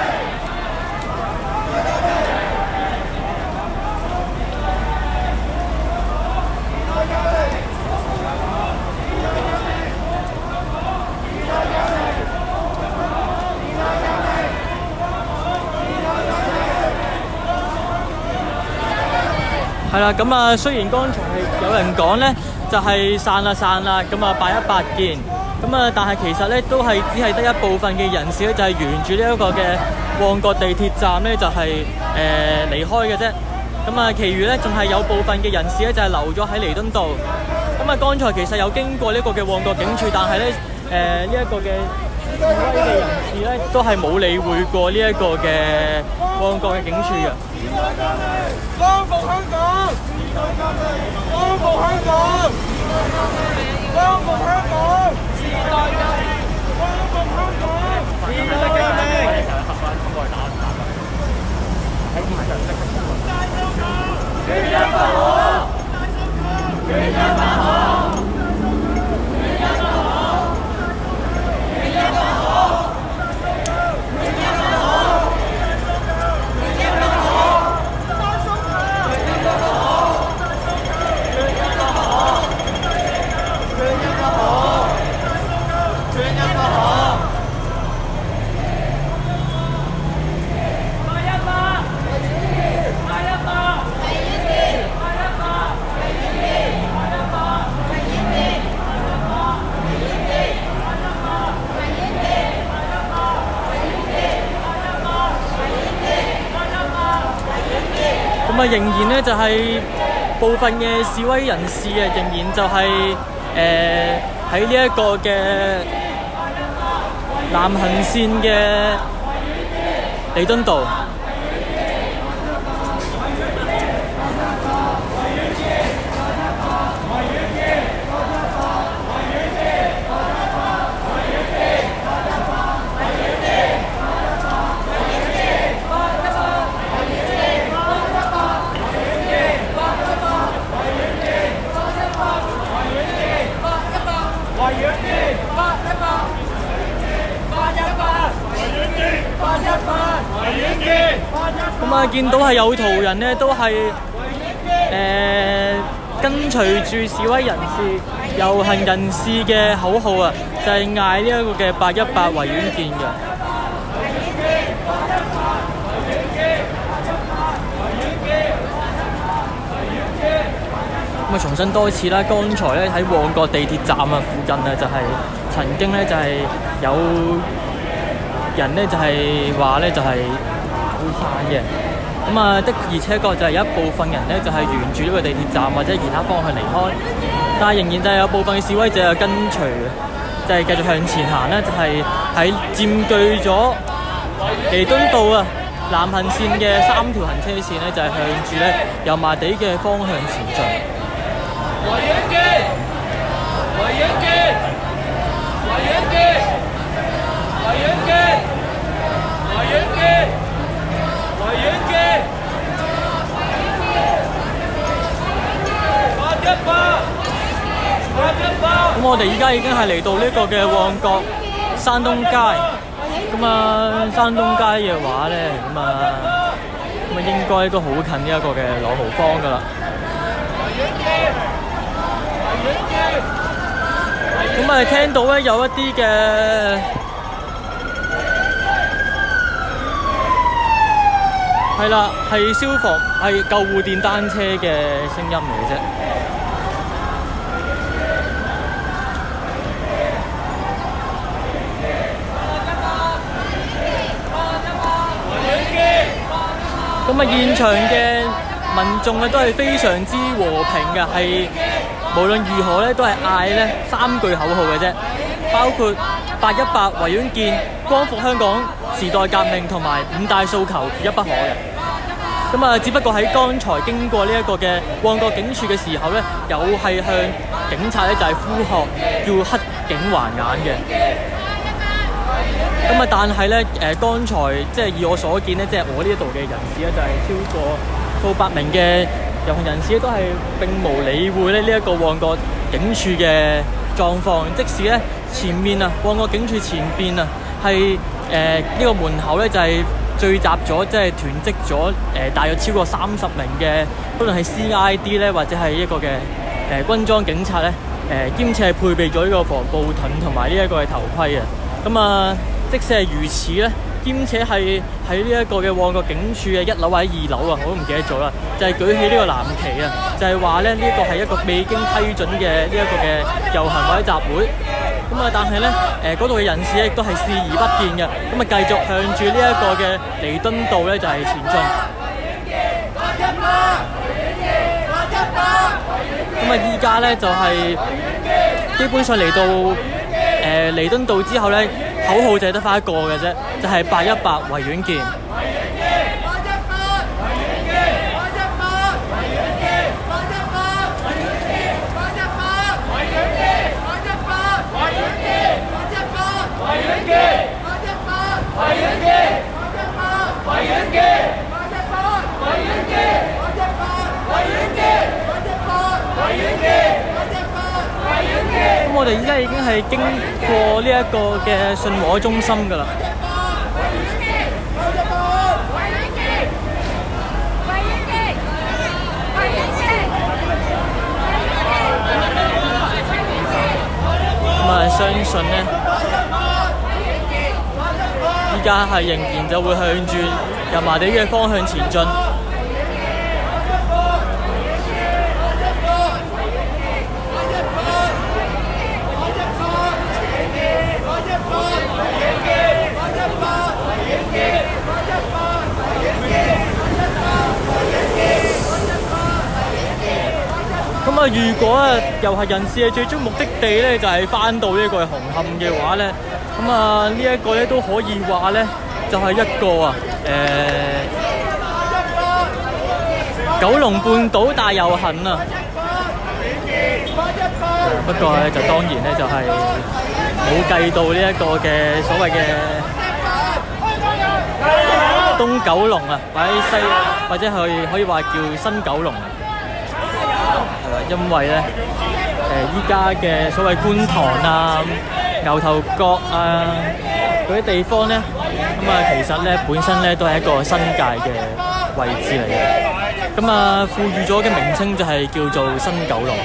係啦，咁啊，雖然剛才係有人講咧，就係散啦，咁啊818見，咁啊，但係其實咧都係只係得一部分嘅人士咧，就係沿住呢一個嘅旺角地鐵站咧，就係離開嘅啫。咁啊，其餘咧仲係有部分嘅人士咧，就係留咗喺彌敦道。咁啊，剛才其實有經過呢個嘅旺角警署，但係咧呢一個嘅示威嘅人士咧，都係冇理會過呢一個嘅旺角嘅警署嘅。 光復香港！光復香港！光復香港！時代革命！光復香港！時代革命！缺一不可！缺一不可！ 咁啊，仍然咧就係部分嘅示威人士啊，仍然就係喺呢一個嘅南行線嘅彌敦道。咁啊，見到係有途人咧，都係跟隨住示威人士、遊行人士嘅口號啊，就係嗌呢一個嘅818維園見嘅。咁啊，重申多次啦，剛才咧喺旺角地鐵站啊附近啊，就係曾經咧就係有人咧就係話咧就係會散嘅。咁啊，的而且確就係有一部分人咧就係沿住呢個地鐵站或者其他方向離開，但係仍然就係有部分嘅示威者跟隨，就係繼續向前行咧，就係喺佔據咗彌敦道啊南行線嘅3條行車線咧，就係向住咧油麻地嘅方向前進。 維園見！維園見！維園見！維園見！維園見！維園見咁我哋而家已經係嚟到呢個嘅旺角山東街。咁啊，山東街嘅話咧，咁啊應該都好近呢一個嘅朗豪坊噶啦。咁啊，聽到咧有一啲嘅係啦，係消防係救護電單車嘅聲音嚟嘅啫。咁啊，現場嘅民眾咧都係非常之和平嘅，係無論如何咧都係嗌咧3句口號嘅啫，包括818維園見、光復香港、時代革命同埋5大訴求缺一不可嘅。咁啊，只不過喺剛才經過呢一個嘅旺角警署嘅時候咧，有係向警察咧就係呼喝，叫黑警還眼嘅。咁啊，但係咧剛才即係以我所見咧，即係我呢一度嘅人士咧，就係超過數百名嘅遊行人士咧，都係並無理會咧呢一個旺角警署嘅狀況。即使咧前面啊，旺角警署前邊啊，係呢個門口咧就係聚集咗，即係團積咗大約超過30名嘅，不論係 CID 咧，或者係一個嘅軍裝警察咧，兼且係配備咗呢個防暴盾同埋呢一個嘅頭盔啊。咁啊，即使係如此咧，兼且係喺呢一個嘅旺角警署嘅1樓或者2樓啊，我都唔記得咗啦，就係舉起呢個藍旗啊，就係話咧呢個係一個未經批准嘅呢一個嘅遊行或者集會。咁啊，但係咧嗰度嘅人士咧亦都係視而不見嘅，咁啊繼續向住呢一個嘅彌敦道咧就係前進。咁啊，依家咧就係基本上嚟到彌敦道之後咧，口號就係得返一個嘅啫，就係818維園見。咁我哋而家已經係經過呢一個嘅信和中心㗎啦。咁啊，相信咧，依家係仍然就會向住油麻地嘅方向前進。咁啊，如果啊遊行人士嘅最終目的地咧就係翻到呢個紅磡嘅話咧，咁啊呢一個咧都可以話咧就係一個九龍半島大遊行啊。不過咧就當然咧就係冇計到呢一個嘅所謂嘅東九龍啊，或者可以話叫新九龍啊。因為咧，依家嘅所謂觀塘啊、牛頭角啊嗰啲地方咧，咁啊其實咧本身咧都係一個新界嘅位置嚟嘅，咁啊賦予咗嘅名稱就係叫做新九龍。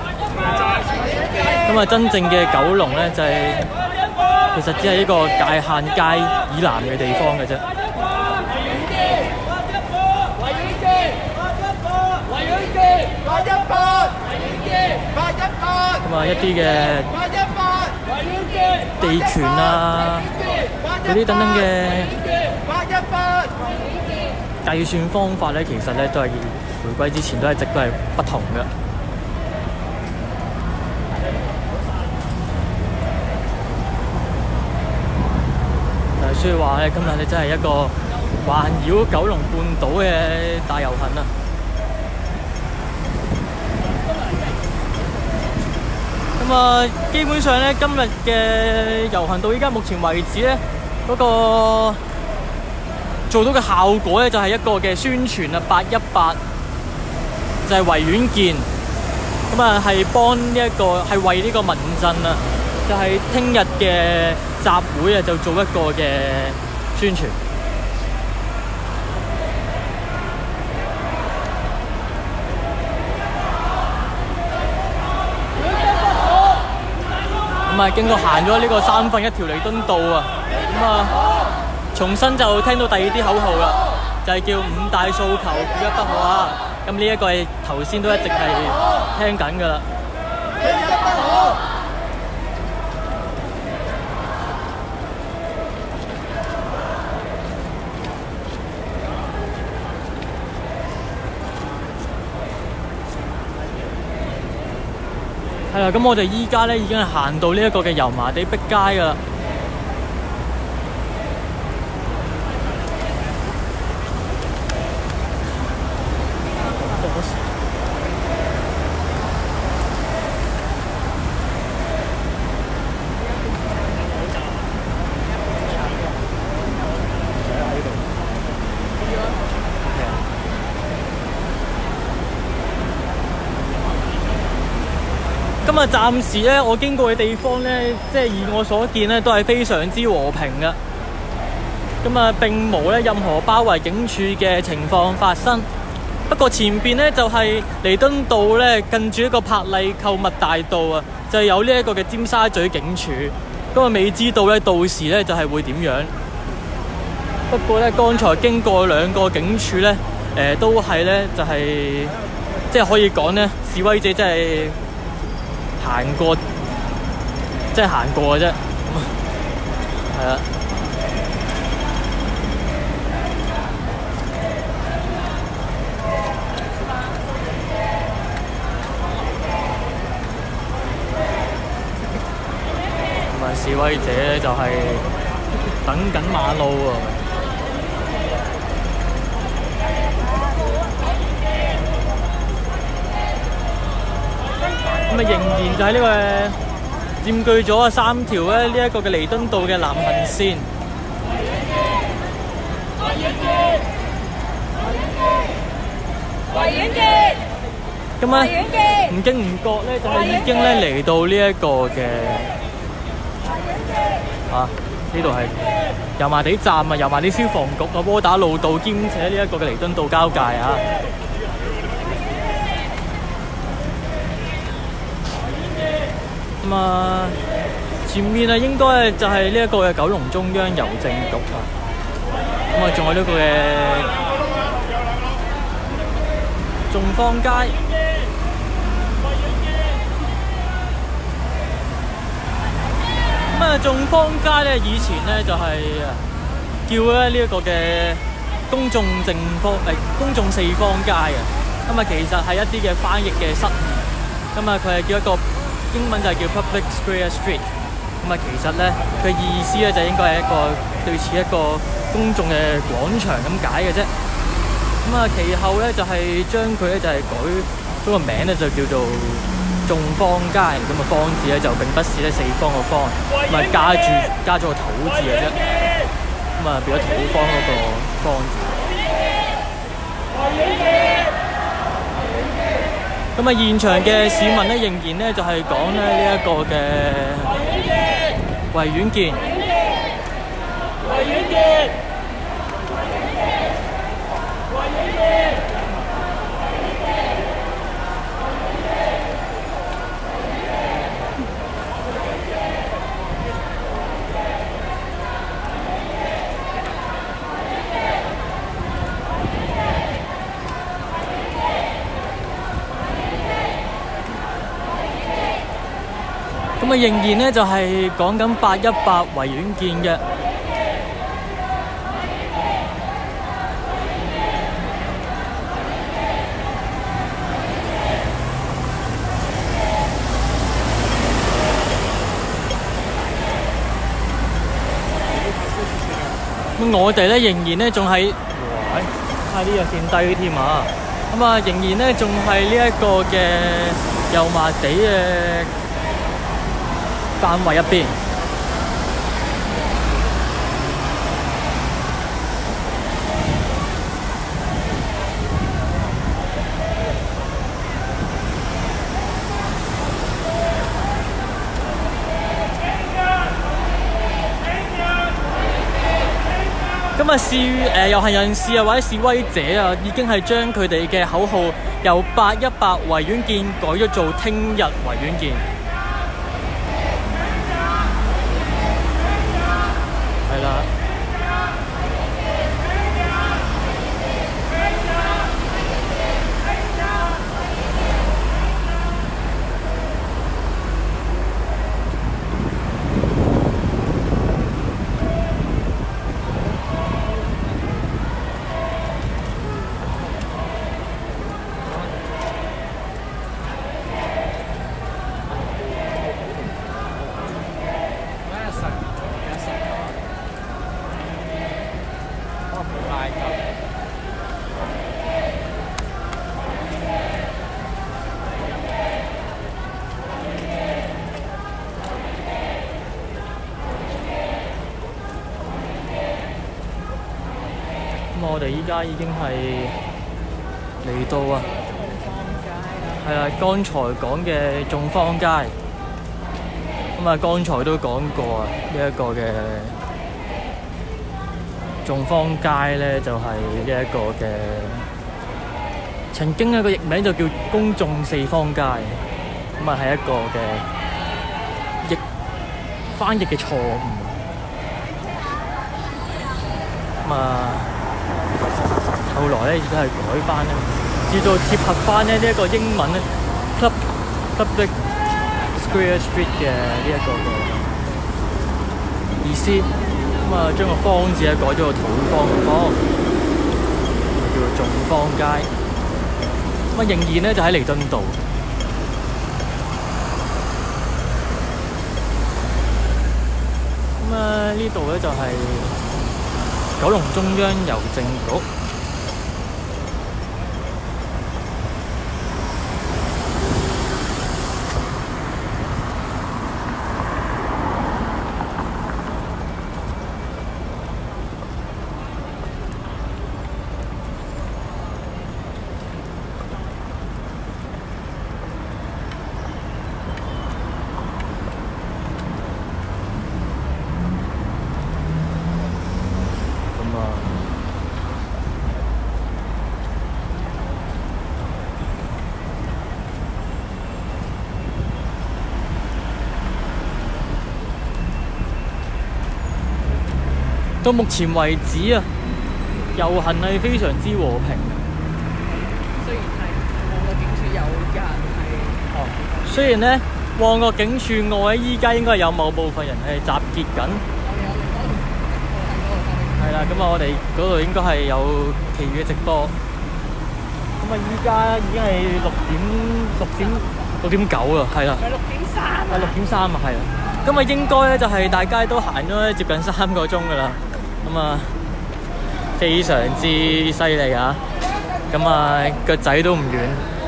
咁啊真正嘅九龍咧就係其實只係一個界限街以南嘅地方嘅啫。咁啊，一啲嘅地權啊，嗰啲等等嘅計算方法咧，其實咧都係回歸之前都一直都係不同嘅。所以話咧，今日咧真係一個環繞九龍半島嘅大遊行啊！咁啊，基本上咧，今日嘅遊行到依家目前為止咧，嗰個做到嘅效果咧，就係一個嘅宣傳啊，818就係維園見。咁啊，係幫呢一個係為呢個民陣啊，就係聽日嘅集會啊，就做一個嘅宣傳。咁啊，經過行咗呢個1/3條彌敦道啊，咁啊，重新就聽到第二啲口號啦。 就係叫五大訴求缺一不可啊！咁呢一個係頭先都一直係聽緊㗎啦。缺一不可。係啦，咁我哋依家咧已經係行到呢一個嘅油麻地碧街㗎啦。咁啊，暫時咧，我經過嘅地方咧，即係以我所見咧，都係非常之和平嘅。咁啊，並無咧任何包圍警署嘅情況發生。不過前邊咧就係彌敦道咧，近住一個柏麗購物大道啊，就有呢一個嘅尖沙咀警署。咁啊，未知道咧到時咧就係會點樣。不過咧，剛才經過兩個警署咧，都係咧就係即係可以講咧，示威者真係行過，即係行過嘅啫，係啦。同埋示威者咧就係等緊馬路喎。咁啊，仍然就喺呢個佔據咗3條咧呢一個嘅彌敦道嘅南行線。咁咧唔經唔覺咧，就係已經咧嚟到呢一個嘅呢度係油麻地站啊，油麻地消防局啊，窩打老道兼且呢一個嘅彌敦道交界啊。咁啊，前面啊應該就係呢一個嘅九龍中央郵政局啊。咁啊，仲有呢個嘅眾坊街。咁啊，眾坊街咧以前咧就係叫咧呢一個嘅公眾四方街啊。咁啊，其實係一啲嘅翻譯嘅失誤。咁啊，佢係叫一個英文就係叫 Public Square Street。咁啊，其實咧佢意思咧就應該係一個類似一個公眾嘅廣場咁解嘅啫。咁啊，其後咧就係將佢咧就係改嗰個名咧就叫做眾坊街。咁啊，坊字咧就並不是咧四方個方，咁啊加咗個土字嘅啫。咁啊，變咗土方嗰個方字。咁啊，現場嘅市民咧仍然咧就係講咧呢一個嘅維園見。咁啊，仍然咧就係講緊818維園見嘅。咁我哋咧仍然咧仲係，哇！呢個線低添啊！咁啊，仍然咧仲係呢一個嘅油麻地嘅範圍入邊。咁啊，遊行人士啊或者示威者啊，已經係將佢哋嘅口號由818維園見改咗做聽日維園見。係啦。 哋依家已經係嚟到啊，係啦，剛才講嘅眾坊街，咁啊，剛才都講過啊，呢一個嘅眾坊街咧，就係呢一個嘅曾經有個譯名就叫公眾四方街，咁啊係一個嘅翻譯嘅錯誤。咁啊，後來咧亦都係改翻咧，至到貼合翻咧呢一個英文咧 Public Square Street 嘅呢一個嘅意思。咁啊，將個方字咧改咗個土方嘅方，叫做眾坊街。咁啊，仍然咧就喺彌敦道。咁啊，呢度咧就係九龍中央郵政局。到目前為止啊，遊行係非常之和平。 雖然係旺角警署有人係， 雖然咧旺角警署外依家應該係有某部分人係集結緊。係啦，咁啊，我哋嗰度應該係有其餘嘅直播。咁啊，依家已經係6點9啊，係啦。 係 6.3啊，係啊。咁啊，應該咧就係大家都行咗接近3個鐘噶啦。咁啊，非常之犀利啊！咁啊，腳仔都唔軟。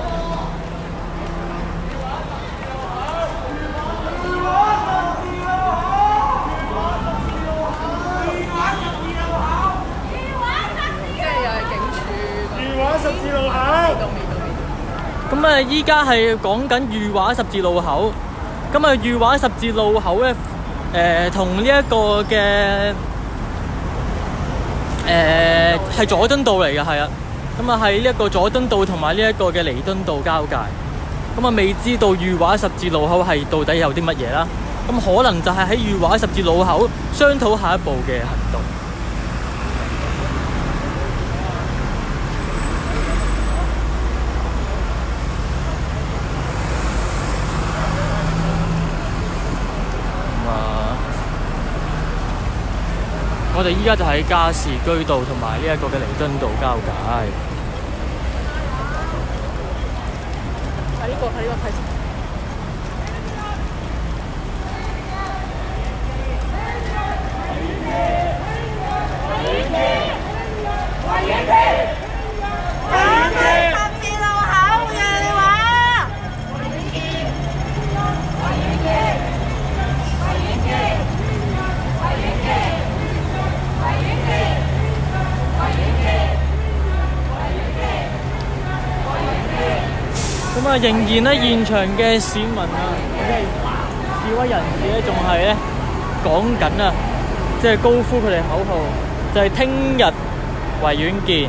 即係又係警署。 裕華十字路口。 咁啊，依家係講緊裕華十字路口。咁啊，裕華十字路口咧，同呢一個嘅係佐敦道嚟嘅，係啊。咁啊，係呢一個佐敦道同埋呢一個嘅彌敦道交界。咁啊，未知道裕華十字路口係到底有啲乜嘢啦。咁可能就係喺裕華十字路口商討下一步嘅行動。我哋依家就喺加士居道同埋呢一個嘅彌敦道交界。 睇呢個睇。 咁啊，仍然咧現場嘅市民啊，即係示威人士咧，仲係咧講緊啊，即係高呼佢哋口號，就係聽日維園見。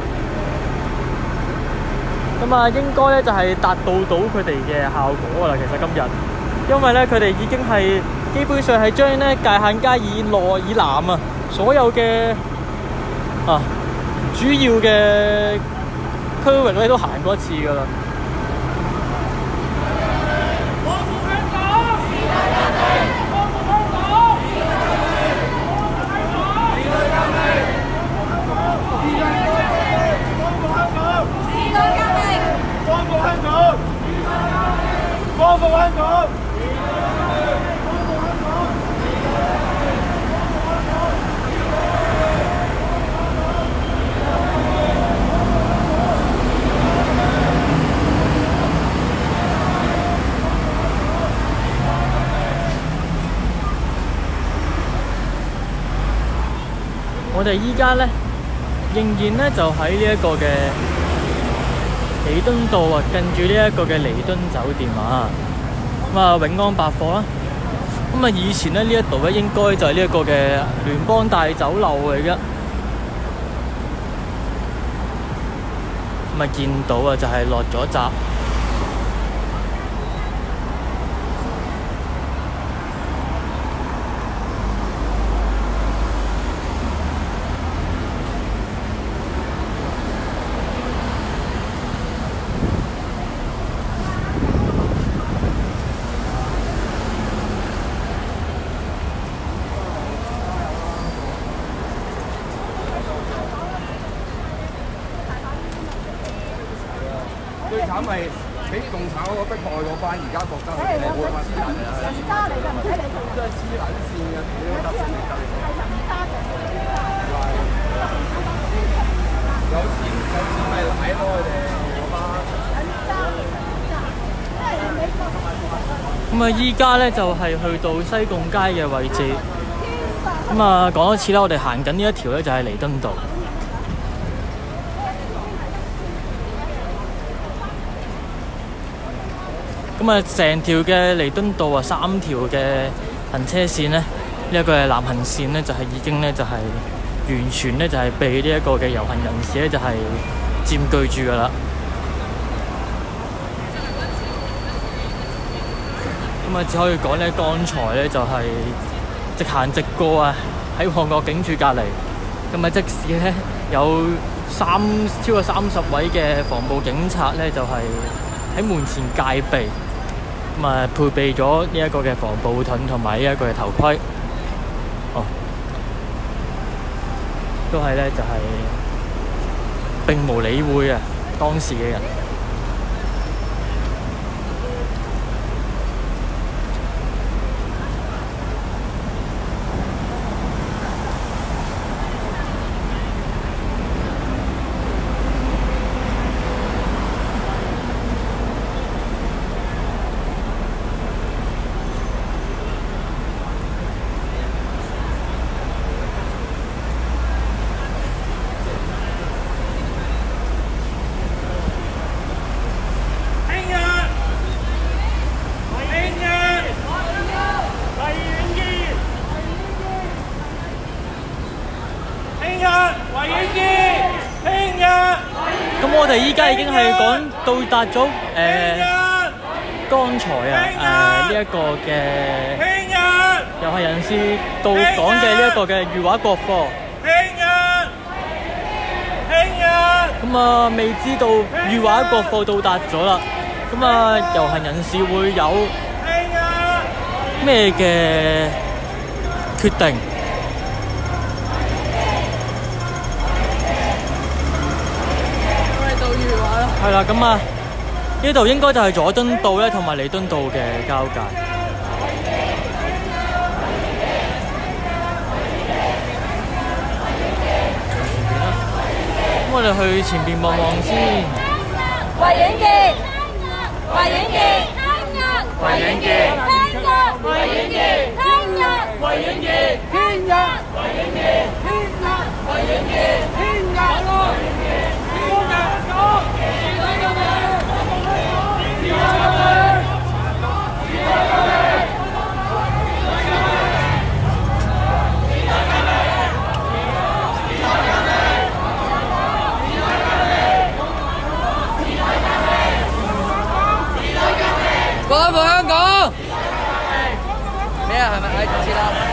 咁啊，應該咧就係達到佢哋嘅效果啦。其實今日，因為咧佢哋已經係基本上係將咧界限街以內以南啊，所有嘅主要嘅區域咧都行過一次噶啦。 光復香港！ 我哋依家咧仍然咧就喺呢一個嘅彌敦道啊，近住呢一個嘅彌敦酒店啊，咁啊永安百貨啦。咁啊以前咧呢一度咧應該就係呢一個嘅聯邦大酒樓嚟嘅。咁啊見到啊就係落咗閘。 最慘係俾共產嗰個逼害嗰班，而家覺得佢哋冇法黐人啊！人渣嚟㗎，唔使理佢。真係黐撚線嘅，你都得唔得？係人渣嘅，有錢咪嚟咯，佢哋嗰班。人渣，即係美國。 咁啊，依家咧就係去到西貢街嘅位置。咁啊，講一次啦，我哋行緊呢一條咧就係彌敦道。咁啊，成條嘅彌敦道啊，3條嘅行車線咧，呢一個係南行線咧，就係已經咧就係完全咧就係被呢一個嘅遊行人士咧就係佔據住㗎啦。咁啊，只可以講咧，剛才咧就係直行直過啊，喺旺角警署隔離。咁啊，即使咧有超過30位嘅防暴警察咧，就係喺門前戒備。咁啊，配備咗呢一個嘅防暴盾同埋呢一個嘅頭盔，都係咧就係並無理會啊當時嘅人。咁我哋依家已經係到達咗剛才呢一個嘅遊行人士到港嘅呢一個嘅裕華國貨。咁啊，未知道裕華國貨到達咗啦。咁啊，遊行人士會有咩嘅決定？係啦，咁啊，呢度應該就係佐敦道咧同埋彌敦道嘅交界。咁我哋去前邊望望先。 維園記，維園記，維園記，維園記，維園記，天日，維園記，天日，維園記，天日。 光復香港！咩啊？係咪喺設立？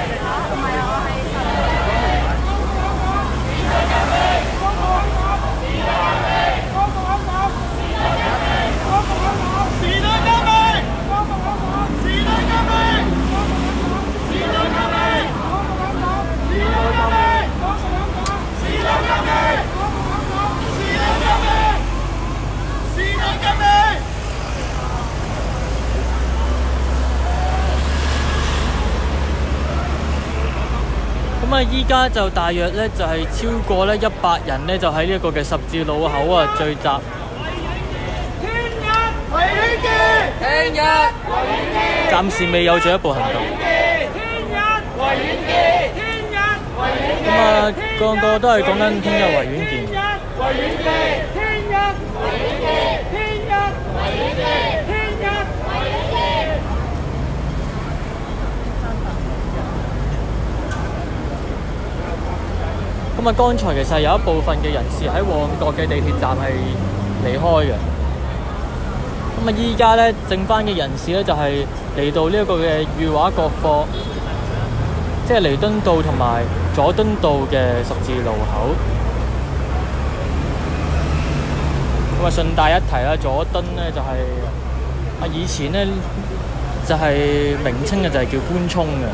咁啊，依家就大約咧就係超過咧100人咧，就喺呢一個嘅十字路口啊聚集。暫時未有進一步行動。咁個個都係講緊聽日維園見。 維園見，聽日維園見，聽日維園見，聽日維園見。 剛才其實有一部分嘅人士喺旺角嘅地鐵站係離開嘅。依家咧剩翻嘅人士咧就係嚟到呢一個嘅裕華國貨，即係彌敦道同埋佐敦道嘅十字路口。順帶一提啦，佐敦咧就係以前咧就係名稱嘅就係叫官涌嘅。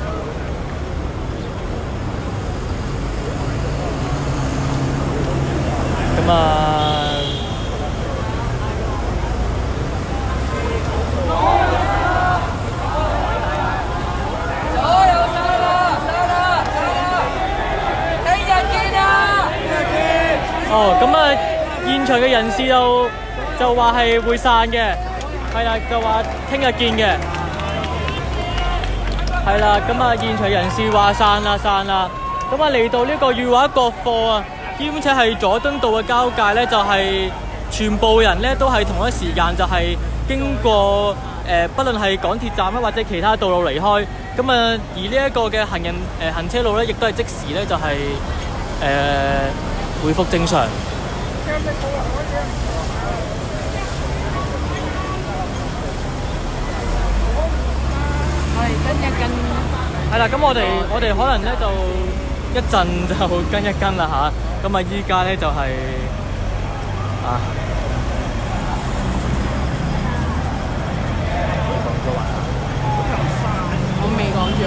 現場嘅人士就話係會散嘅，係啦，就話聽日見嘅，係啦。現場人士話散啦。嚟到呢個裕華國貨啊，兼且係佐敦道嘅交界咧，就係全部人咧都係同一時間就係經過不論係港鐵站啦或者其他道路離開。而呢一個嘅行車路咧，亦都係即時咧就係恢復正常。係啦，咁我哋可能咧就一陣就跟一跟啦嚇。依家咧就係我未講住。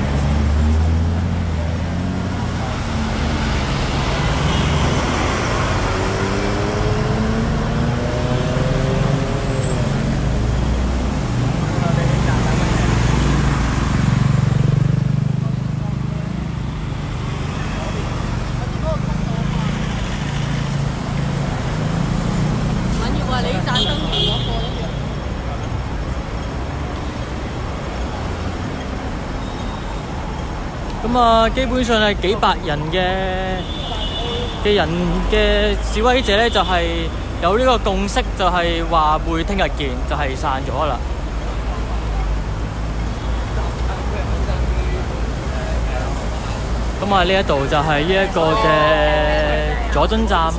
基本上係幾百人嘅示威者咧，就係有呢個共識，就係話會聽日見，就係散咗啦。呢一度就係呢一個嘅佐敦站。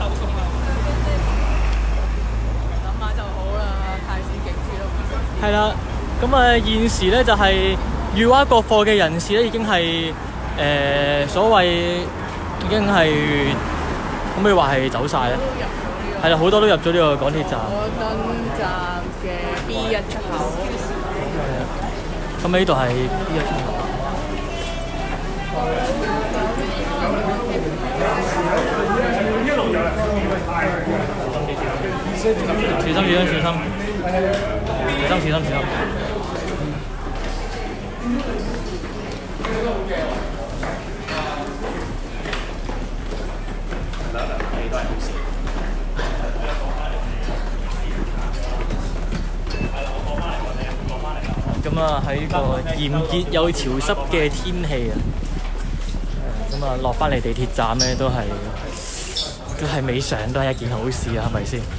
諗下就好啦，太子警署都唔識。 係啦，現時咧就係裕華國貨嘅人士咧，已經係所謂已經係可唔可以話係走晒咧？係啦，好多都入咗呢個港鐵站。 佐敦站嘅 B1 出口。 呢度係 B1 出口。小心。喺個炎熱又潮濕嘅天氣啊，落返嚟地鐵站咧都係未上都係一件好事啊，係咪先？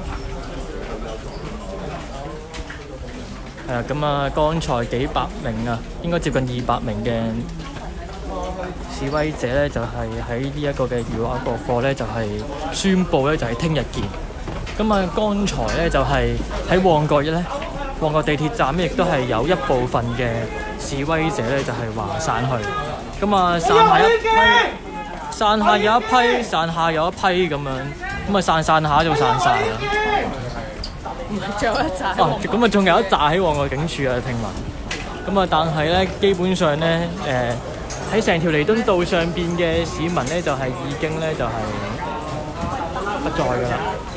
係啦，剛才幾百名啊，應該接近200名嘅示威者咧，就係喺呢一個嘅裕華國貨咧，就係宣佈咧，就係聽日見。剛才咧就係喺旺角地鐵站咧，亦都係有一部分嘅示威者咧，就係話散去。散下有一批，散下有一批咁樣，散下就散晒啦。 仲有一紮。 仲有一紮喺旺角警署啊，聽聞。但係咧，基本上咧，喺成條彌敦道上邊嘅市民咧，就係已經咧就係不在㗎啦。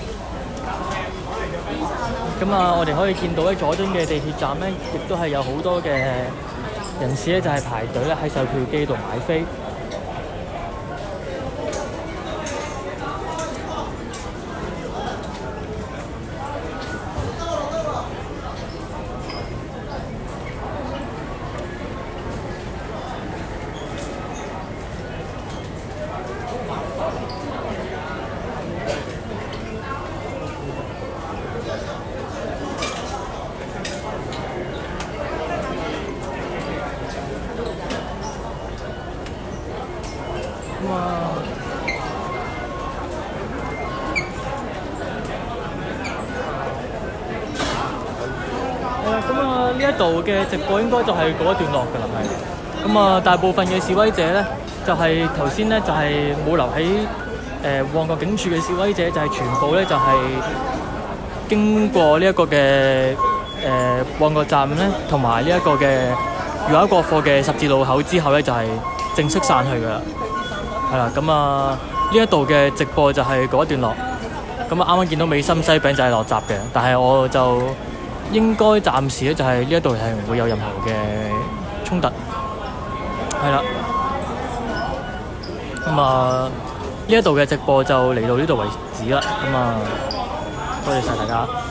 我哋可以見到喺佐敦嘅地鐵站咧，亦都係有好多嘅人士咧，就係排隊咧喺售票機度買飛。 咁啊，呢一度嘅直播應該就係告一段落㗎啦，係。咁啊，大部分嘅示威者咧，就係頭先咧就係冇留喺旺角警署嘅示威者，就係全部咧就係經過呢一個嘅旺角站咧，同埋呢一個嘅裕華國貨嘅十字路口之後咧，就係正式散去㗎啦。係啦，咁啊呢一度嘅直播就係告一段落。咁啊啱啱見到美心西餅就係落閘嘅，但係我就應該暫時咧就係呢一度係唔會有任何嘅衝突。係啦，咁啊呢一度嘅直播就嚟到呢度為止啦。咁啊多謝晒大家。